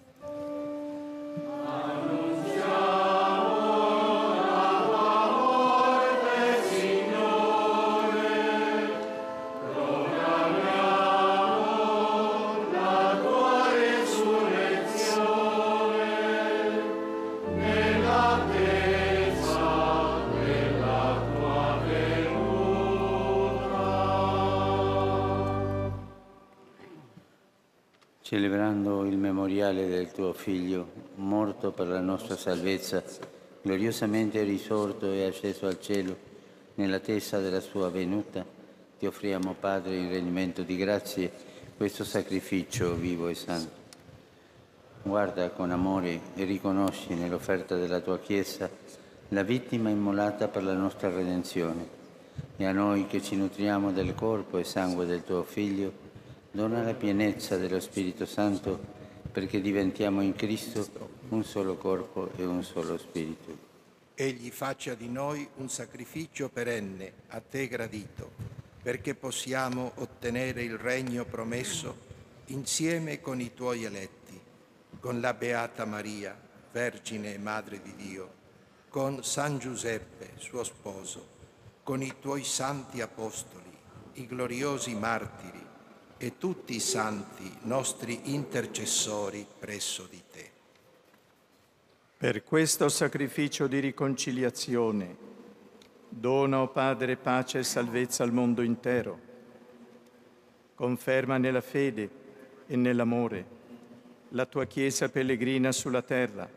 Celebrando il memoriale del tuo Figlio, morto per la nostra salvezza, gloriosamente risorto e asceso al cielo, nell'attesa della sua venuta, ti offriamo, Padre, in rendimento di grazie, questo sacrificio vivo e santo. Guarda con amore e riconosci nell'offerta della tua Chiesa la vittima immolata per la nostra redenzione, e a noi che ci nutriamo del corpo e sangue del tuo Figlio, dona la pienezza dello Spirito Santo, perché diventiamo in Cristo un solo corpo e un solo Spirito. Egli faccia di noi un sacrificio perenne, a te gradito, perché possiamo ottenere il regno promesso insieme con i tuoi eletti, con la Beata Maria, Vergine e Madre di Dio, con San Giuseppe, suo sposo, con i tuoi santi apostoli, i gloriosi martiri, e tutti i santi nostri intercessori presso di te. Per questo sacrificio di riconciliazione, dona, o Padre, pace e salvezza al mondo intero. Conferma nella fede e nell'amore la tua Chiesa pellegrina sulla terra.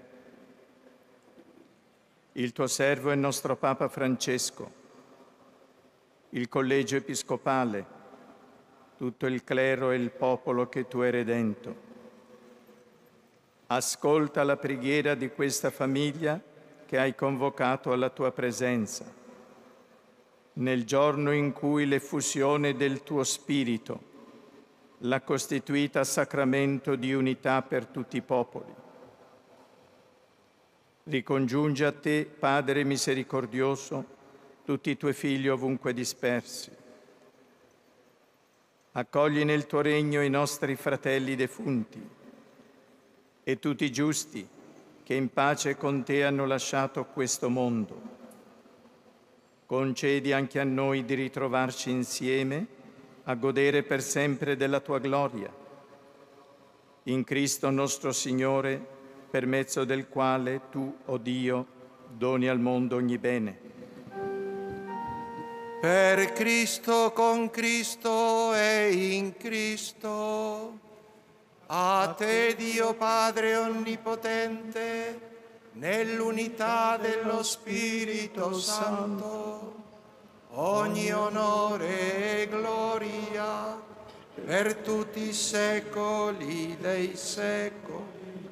Il tuo servo e nostro Papa Francesco, il Collegio Episcopale, tutto il clero e il popolo che tu hai redento. Ascolta la preghiera di questa famiglia che hai convocato alla tua presenza, nel giorno in cui l'effusione del tuo Spirito l'ha costituita sacramento di unità per tutti i popoli. Ricongiunge a te, Padre misericordioso, tutti i tuoi figli ovunque dispersi. Accogli nel tuo regno i nostri fratelli defunti e tutti i giusti che in pace con te hanno lasciato questo mondo. Concedi anche a noi di ritrovarci insieme a godere per sempre della tua gloria. In Cristo nostro Signore, per mezzo del quale tu, o Dio, doni al mondo ogni bene. Per Cristo, con Cristo e in Cristo. A te, Dio Padre Onnipotente, nell'unità dello Spirito Santo, ogni onore e gloria per tutti i secoli dei secoli.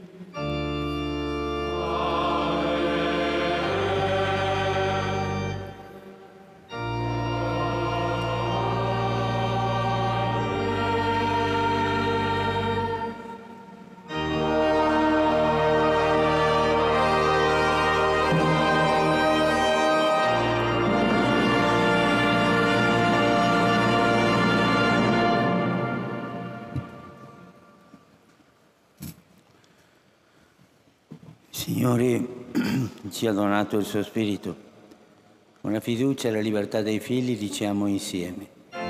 Signore ci ha donato il suo Spirito. Con la fiducia e la libertà dei figli diciamo insieme.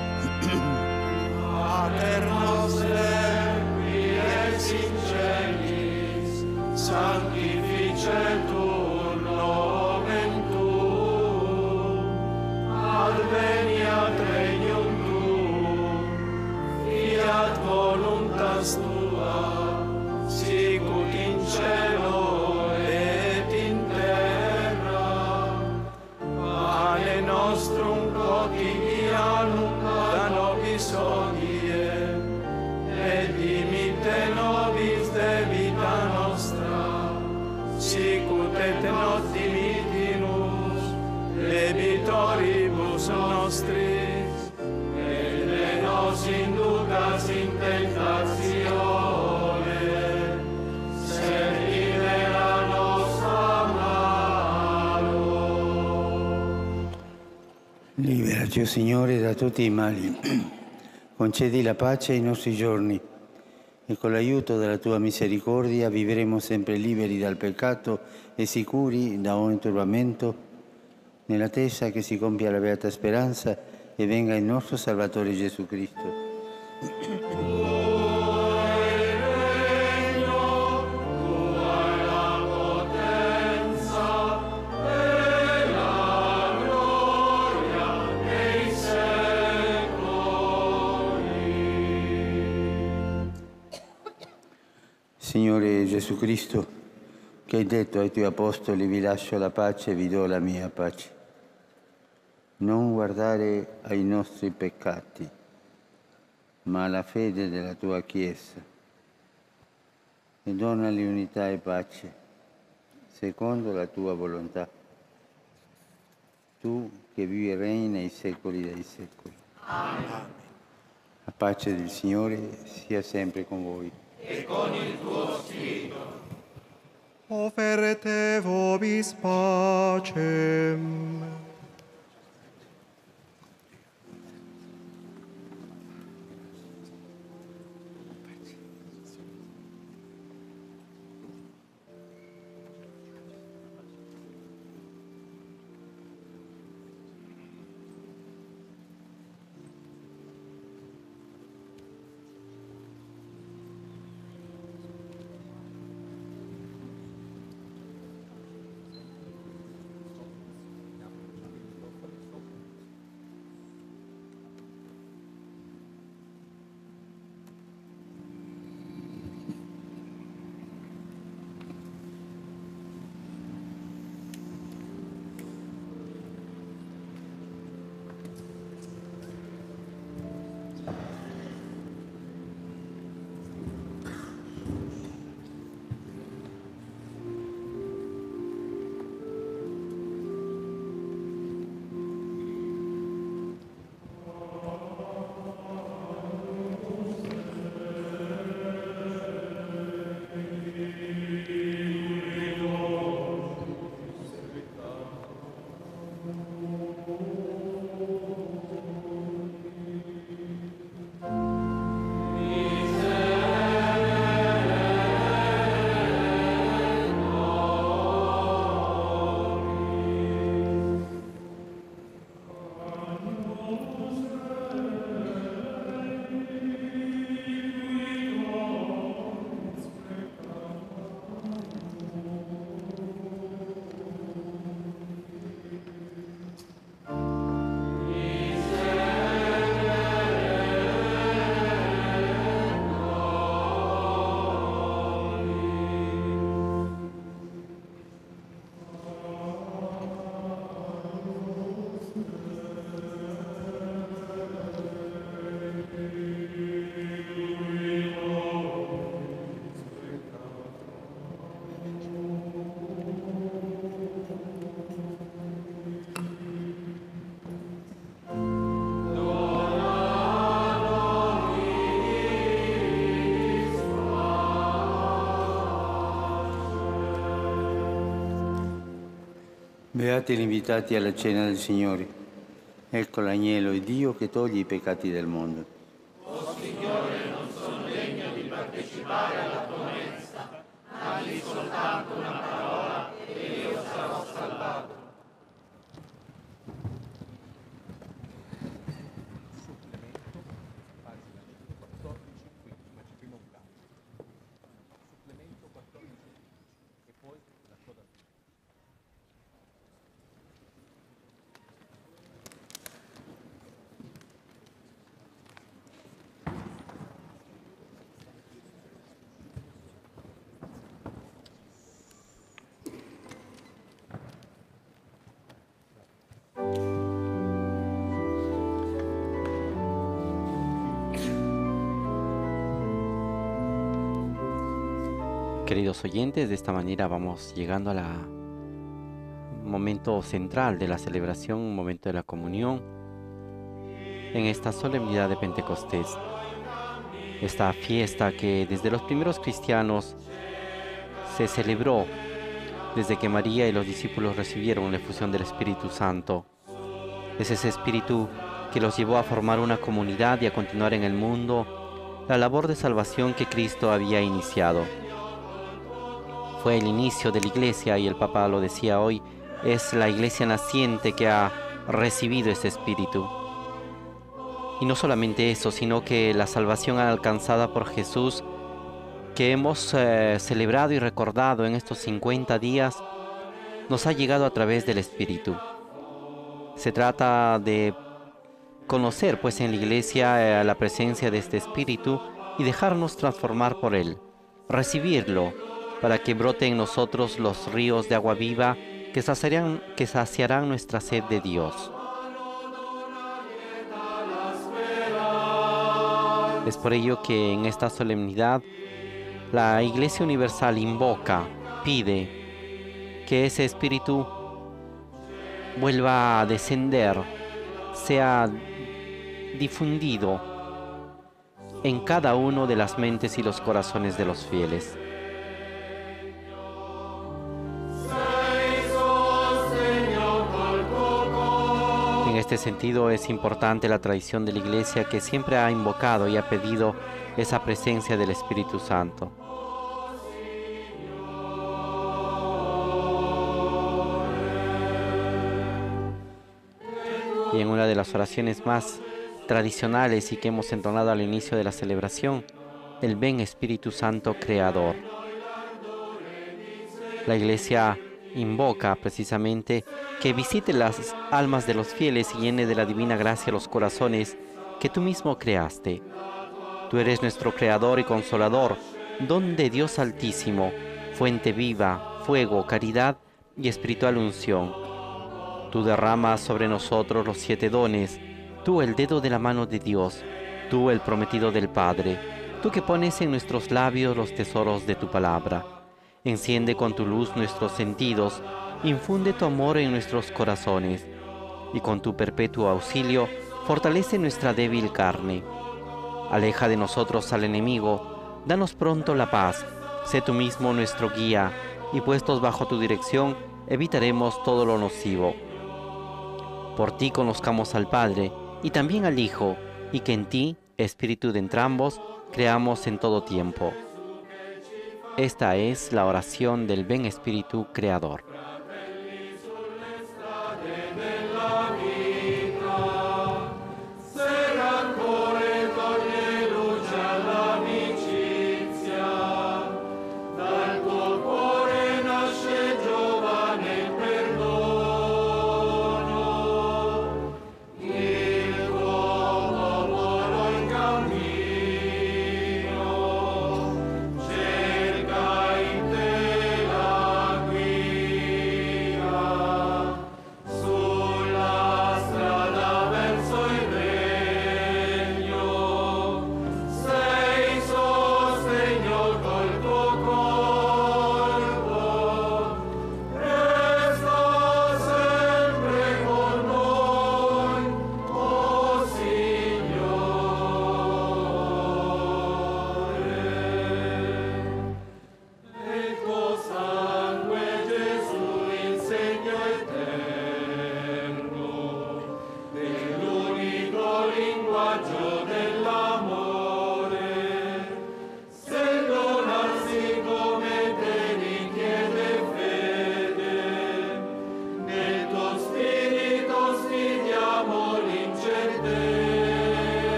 Pater noster, qui ex in celis, sanctificetur nomen tuum, adveniat regnum tuum, fiat voluntas tua, sicut in cielo et in terra. Pane nostrum quotidianum da nobis hodie, et dimitte nobis debita nostra, sicut et nos dimittimus debitoribus nostris, et ne nos inducas in tentatione, sed libera nos a malo. Liberaci, o Signore, da tutti i mali. Concedi la pace ai nostri giorni e con l'aiuto della tua misericordia vivremo sempre liberi dal peccato e sicuri da ogni turbamento, nell'attesa che si compia la beata speranza e venga il nostro Salvatore Gesù Cristo. Signore Gesù Cristo, che hai detto ai tuoi apostoli: vi lascio la pace, vi do la mia pace. Non guardare ai nostri peccati, ma alla fede della tua Chiesa. E donali unità e pace, secondo la tua volontà. Tu che vivi e regni nei secoli dei secoli. Amen. La pace del Signore sia sempre con voi. E con il tuo spirito. Offerte vobis pacem. Beati gli invitati alla cena del Signore. Ecco l'agnello di Dio che toglie i peccati del mondo. O Signore, non sono degno di partecipare alla tua mensa, dammi soltanto una parola e io sarò salvato. Queridos oyentes, de esta manera vamos llegando al momento central de la celebración, un momento de la comunión, en esta solemnidad de Pentecostés. Esta fiesta que desde los primeros cristianos se celebró desde que María y los discípulos recibieron la efusión del Espíritu Santo. Es ese Espíritu que los llevó a formar una comunidad y a continuar en el mundo la labor de salvación que Cristo había iniciado. Fue el inicio de la Iglesia, y el Papa lo decía hoy, es la Iglesia naciente que ha recibido ese Espíritu. Y no solamente eso, sino que la salvación alcanzada por Jesús, que hemos eh, celebrado y recordado en estos cincuenta días, nos ha llegado a través del Espíritu. Se trata de conocer pues en la Iglesia eh, la presencia de este Espíritu y dejarnos transformar por Él, recibirlo, para que brote en nosotros los ríos de agua viva que saciarán, que saciarán nuestra sed de Dios. Es por ello que en esta solemnidad la Iglesia Universal invoca, pide que ese Espíritu vuelva a descender, sea difundido en cada uno de las mentes y los corazones de los fieles. En este sentido es importante la tradición de la Iglesia, que siempre ha invocado y ha pedido esa presencia del Espíritu Santo. Y en una de las oraciones más tradicionales y que hemos entonado al inicio de la celebración, el Ven Espíritu Santo Creador. La Iglesia invoca precisamente que visite las almas de los fieles y llene de la divina gracia los corazones que tú mismo creaste. Tú eres nuestro Creador y Consolador, don de Dios Altísimo, fuente viva, fuego, caridad y espiritual unción. Tú derramas sobre nosotros los siete dones, tú el dedo de la mano de Dios, tú el prometido del Padre, tú que pones en nuestros labios los tesoros de tu palabra. Enciende con tu luz nuestros sentidos, infunde tu amor en nuestros corazones, y con tu perpetuo auxilio fortalece nuestra débil carne. Aleja de nosotros al enemigo, danos pronto la paz, sé tú mismo nuestro guía, y puestos bajo tu dirección, evitaremos todo lo nocivo. Por ti conozcamos al Padre, y también al Hijo, y que en ti, Espíritu de entrambos, creamos en todo tiempo. Esta es la oración del Ven Espíritu Creador. Cerca in te la guida.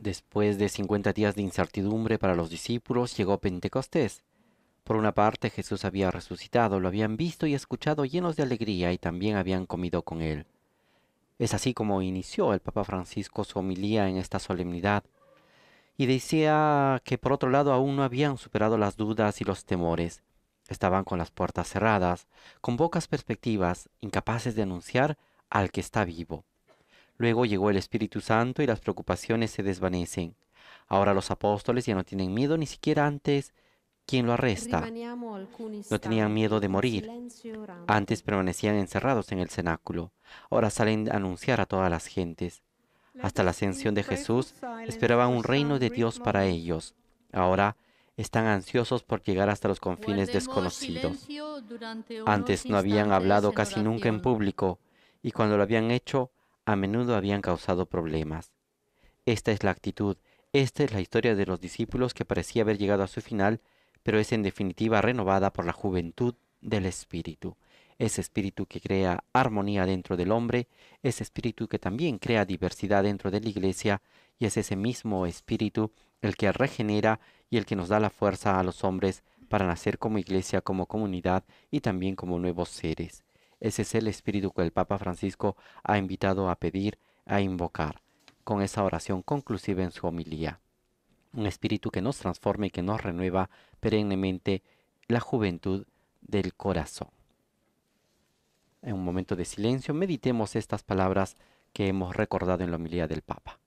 Después de cincuenta días de incertidumbre para los discípulos, llegó Pentecostés. Por una parte, Jesús había resucitado, lo habían visto y escuchado llenos de alegría y también habían comido con él. Es así como inició el Papa Francisco su homilía en esta solemnidad. Y decía que por otro lado aún no habían superado las dudas y los temores. Estaban con las puertas cerradas, con pocas perspectivas, incapaces de anunciar al que está vivo. Luego llegó el Espíritu Santo y las preocupaciones se desvanecen. Ahora los apóstoles ya no tienen miedo ni siquiera antes quien lo arresta. No tenían miedo de morir. Antes permanecían encerrados en el cenáculo. Ahora salen a anunciar a todas las gentes. Hasta la ascensión de Jesús esperaban un reino de Dios para ellos. Ahora están ansiosos por llegar hasta los confines desconocidos. Antes no habían hablado casi nunca en público y cuando lo habían hecho, a menudo habían causado problemas. Esta es la actitud, esta es la historia de los discípulos que parecía haber llegado a su final, pero es en definitiva renovada por la juventud del Espíritu. Ese Espíritu que crea armonía dentro del hombre, ese Espíritu que también crea diversidad dentro de la Iglesia, y es ese mismo Espíritu el que regenera y el que nos da la fuerza a los hombres para nacer como Iglesia, como comunidad y también como nuevos seres. Ese es el Espíritu que el Papa Francisco ha invitado a pedir, a invocar, con esa oración conclusiva en su homilía. Un Espíritu que nos transforma y que nos renueva perennemente la juventud del corazón. En un momento de silencio, meditemos estas palabras que hemos recordado en la homilía del Papa.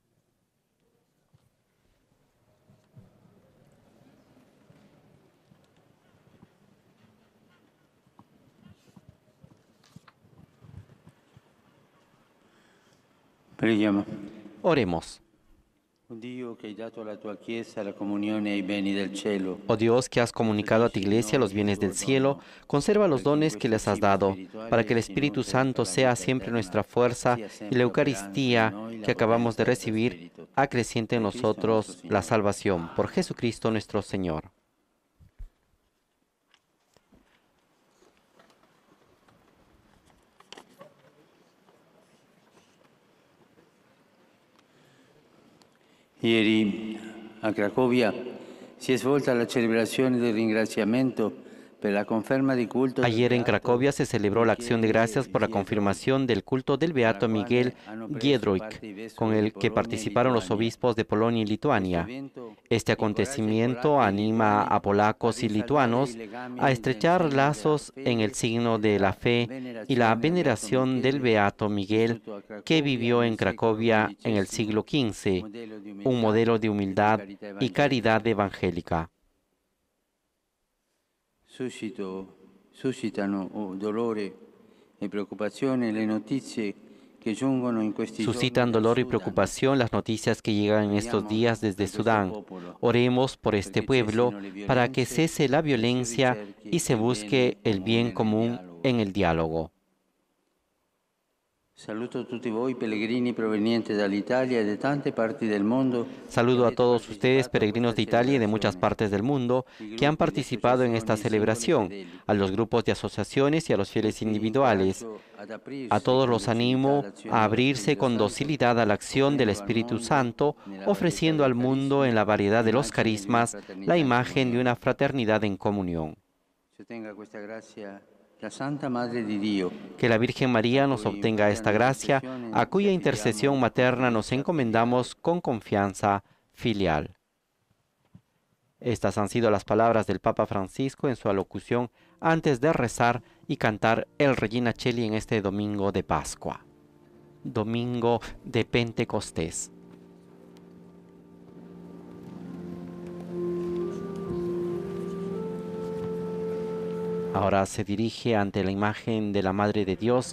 Preghiamo. Oremos. Oh Dio, che hai dato alla tua Chiesa la comunione ai beni del cielo. Oh Dios, que has comunicado a tu Iglesia los bienes del cielo, conserva los dones que les has dado, para que el Espíritu Santo sea siempre nuestra fuerza y la Eucaristía que acabamos de recibir acreciente en nosotros la salvación. Por Jesucristo nuestro Señor. Ieri a Cracovia si è svolta la celebrazione del ringraziamento per la conferma di culto. Ayer en Cracovia se celebró la acción de gracias por la confirmación del culto del Beato Miguel Giedroyc, con el que participaron los obispos de Polonia y Lituania. Este acontecimiento anima a polacos y lituanos a estrechar lazos en el signo de la fe y la veneración del Beato Miguel, que vivió en Cracovia en el siglo quince, un modelo de humildad y caridad evangélica. Suscitano dolore e preoccupazione le notizie che giungono in questi giorni. Suscitan dolor y preocupación las noticias que llegan en estos días desde Sudán. Oremos por este pueblo para que cese la violencia y se busque el bien común en el diálogo. Saluto tutti voi pellegrini provenienti dall'Italia e de tante parti del mundo. Saludo a todos ustedes, peregrinos de Italia y de muchas partes del mundo, que han participado en esta celebración, a los grupos de asociaciones y a los fieles individuales. A todos los animo a abrirse con docilidad a la acción del Espíritu Santo, ofreciendo al mundo en la variedad de los carismas la imagen de una fraternidad en comunión. La Santa Madre di Dio. Que la Virgen María nos obtenga esta gracia, a cuya intercesión materna nos encomendamos con confianza filial. Estas han sido las palabras del Papa Francisco en su alocución antes de rezar y cantar el Regina Coeli en este domingo de Pascua, domingo de Pentecostés. Ahora se dirige ante la imagen de la Madre de Dios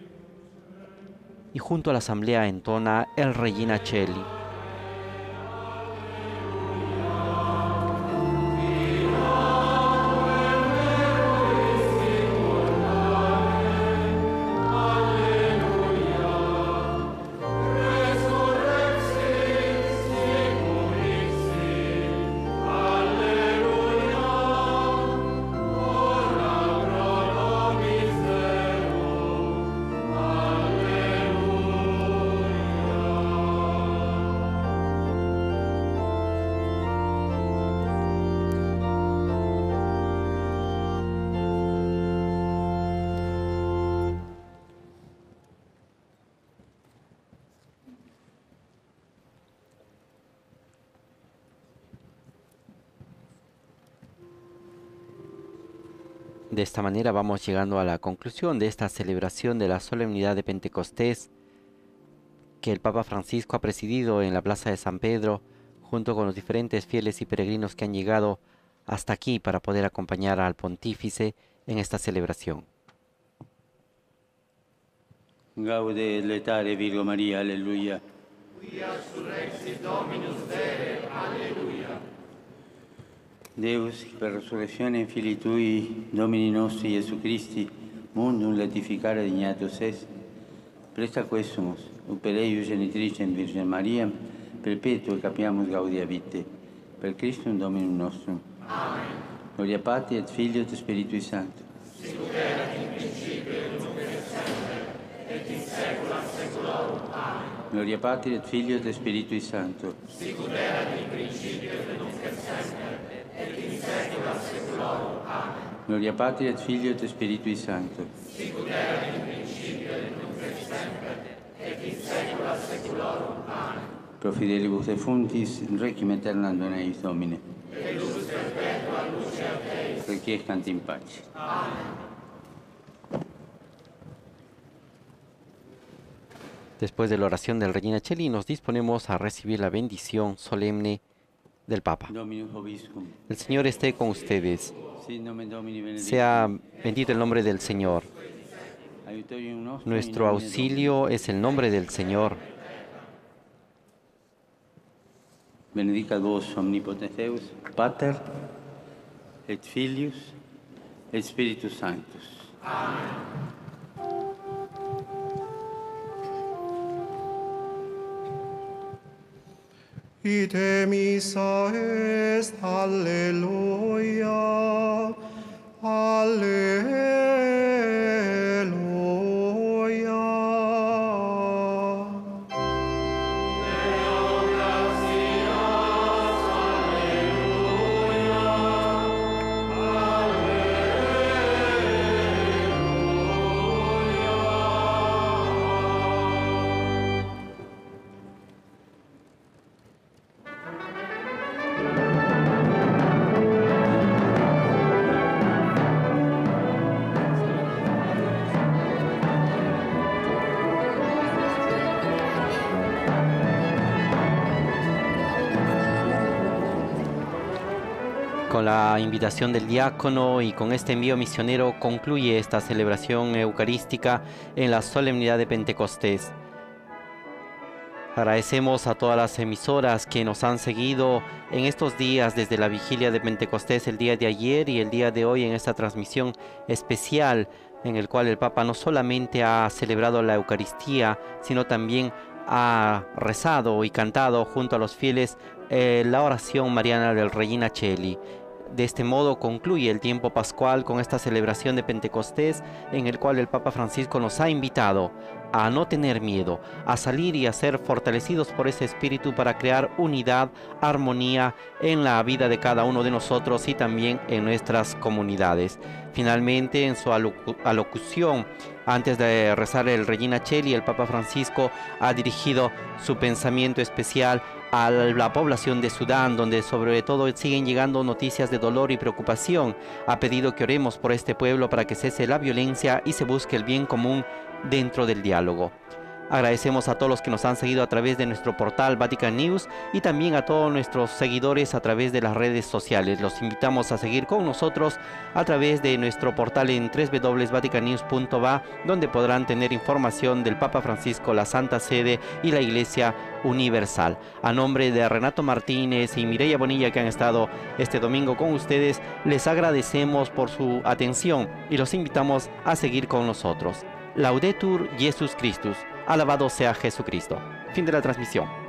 y junto a la asamblea entona el Regina Coeli. De esta manera vamos llegando a la conclusión de esta celebración de la solemnidad de Pentecostés que el Papa Francisco ha presidido en la Plaza de San Pedro, junto con los diferentes fieles y peregrinos que han llegado hasta aquí para poder acompañar al pontífice en esta celebración. Gaude letare Virgo María, aleluya. Quia surrexit Dominus vere, alleluia. Deus, per resurrectione Filii Tui, Domini nostri Gesù Christi, mundum latificare dignatus est, presta quesumus, ut per eius genitricem Virgem Mariam, perpetuo capiamus gaudia vitae, per Christum Dominum nostrum. Amen. Gloria Patri et Filio et Spiritui Sancto. Sicut erat in principio et nunc et semper, et in saecula saeculorum. Amen. Gloria Patri et Filio et Spiritui Sancto. Sicut erat in principio et nunc et semper, et in saecula saeculorum. Amen. Gloria Patri et Filio et Spiritui Sancto. Sicut erat in principio et nunc et semper, et in saecula saeculorum. Amen. Pro fidelibus defunctis, requiem aeternam dona eis Domine. Et lux perpetua luceat eis. Requiescant in pace. Amen. Después de la oración del Regina Coeli, nos disponemos a recibir la bendición solemne del Papa. Dominus vobiscum. El Señor esté con ustedes. Sit nomen Domini benedictum. Sea bendito el nombre del Señor. Aiutorium nostrum in Nuestro nomine auxilio es el nombre del Señor. Domini. Benedicat vos omnipotens Deus, Pater, et Filius, et Spiritus Sanctus. Amen. Ite missa est, alleluia, alleluia. Con la invitación del diácono y con este envío misionero concluye esta celebración eucarística en la solemnidad de Pentecostés. Agradecemos a todas las emisoras que nos han seguido en estos días desde la vigilia de Pentecostés, el día de ayer y el día de hoy, en esta transmisión especial en el cual el Papa no solamente ha celebrado la Eucaristía, sino también ha rezado y cantado junto a los fieles eh, la oración mariana del Regina Coeli. De este modo concluye el tiempo pascual con esta celebración de Pentecostés, en el cual el Papa Francisco nos ha invitado a no tener miedo, a salir y a ser fortalecidos por ese espíritu para crear unidad, armonía en la vida de cada uno de nosotros y también en nuestras comunidades. Finalmente, en su alocu- alocución, antes de rezar el Regina Coeli, el Papa Francisco ha dirigido su pensamiento especial a la población de Sudán, donde sobre todo siguen llegando noticias de dolor y preocupación. Ha pedido que oremos por este pueblo para que cese la violencia y se busque el bien común dentro del diálogo. Agradecemos a todos los que nos han seguido a través de nuestro portal Vatican News y también a todos nuestros seguidores a través de las redes sociales. Los invitamos a seguir con nosotros a través de nuestro portal en doble u doble u doble u punto vatican news punto va, donde podrán tener información del Papa Francisco, la Santa Sede y la Iglesia Universal. A nombre de Renato Martínez y Mireya Bonilla, que han estado este domingo con ustedes, les agradecemos por su atención y los invitamos a seguir con nosotros. Laudetur Jesus Christus. Alabado sea Jesucristo. Fin de la transmisión.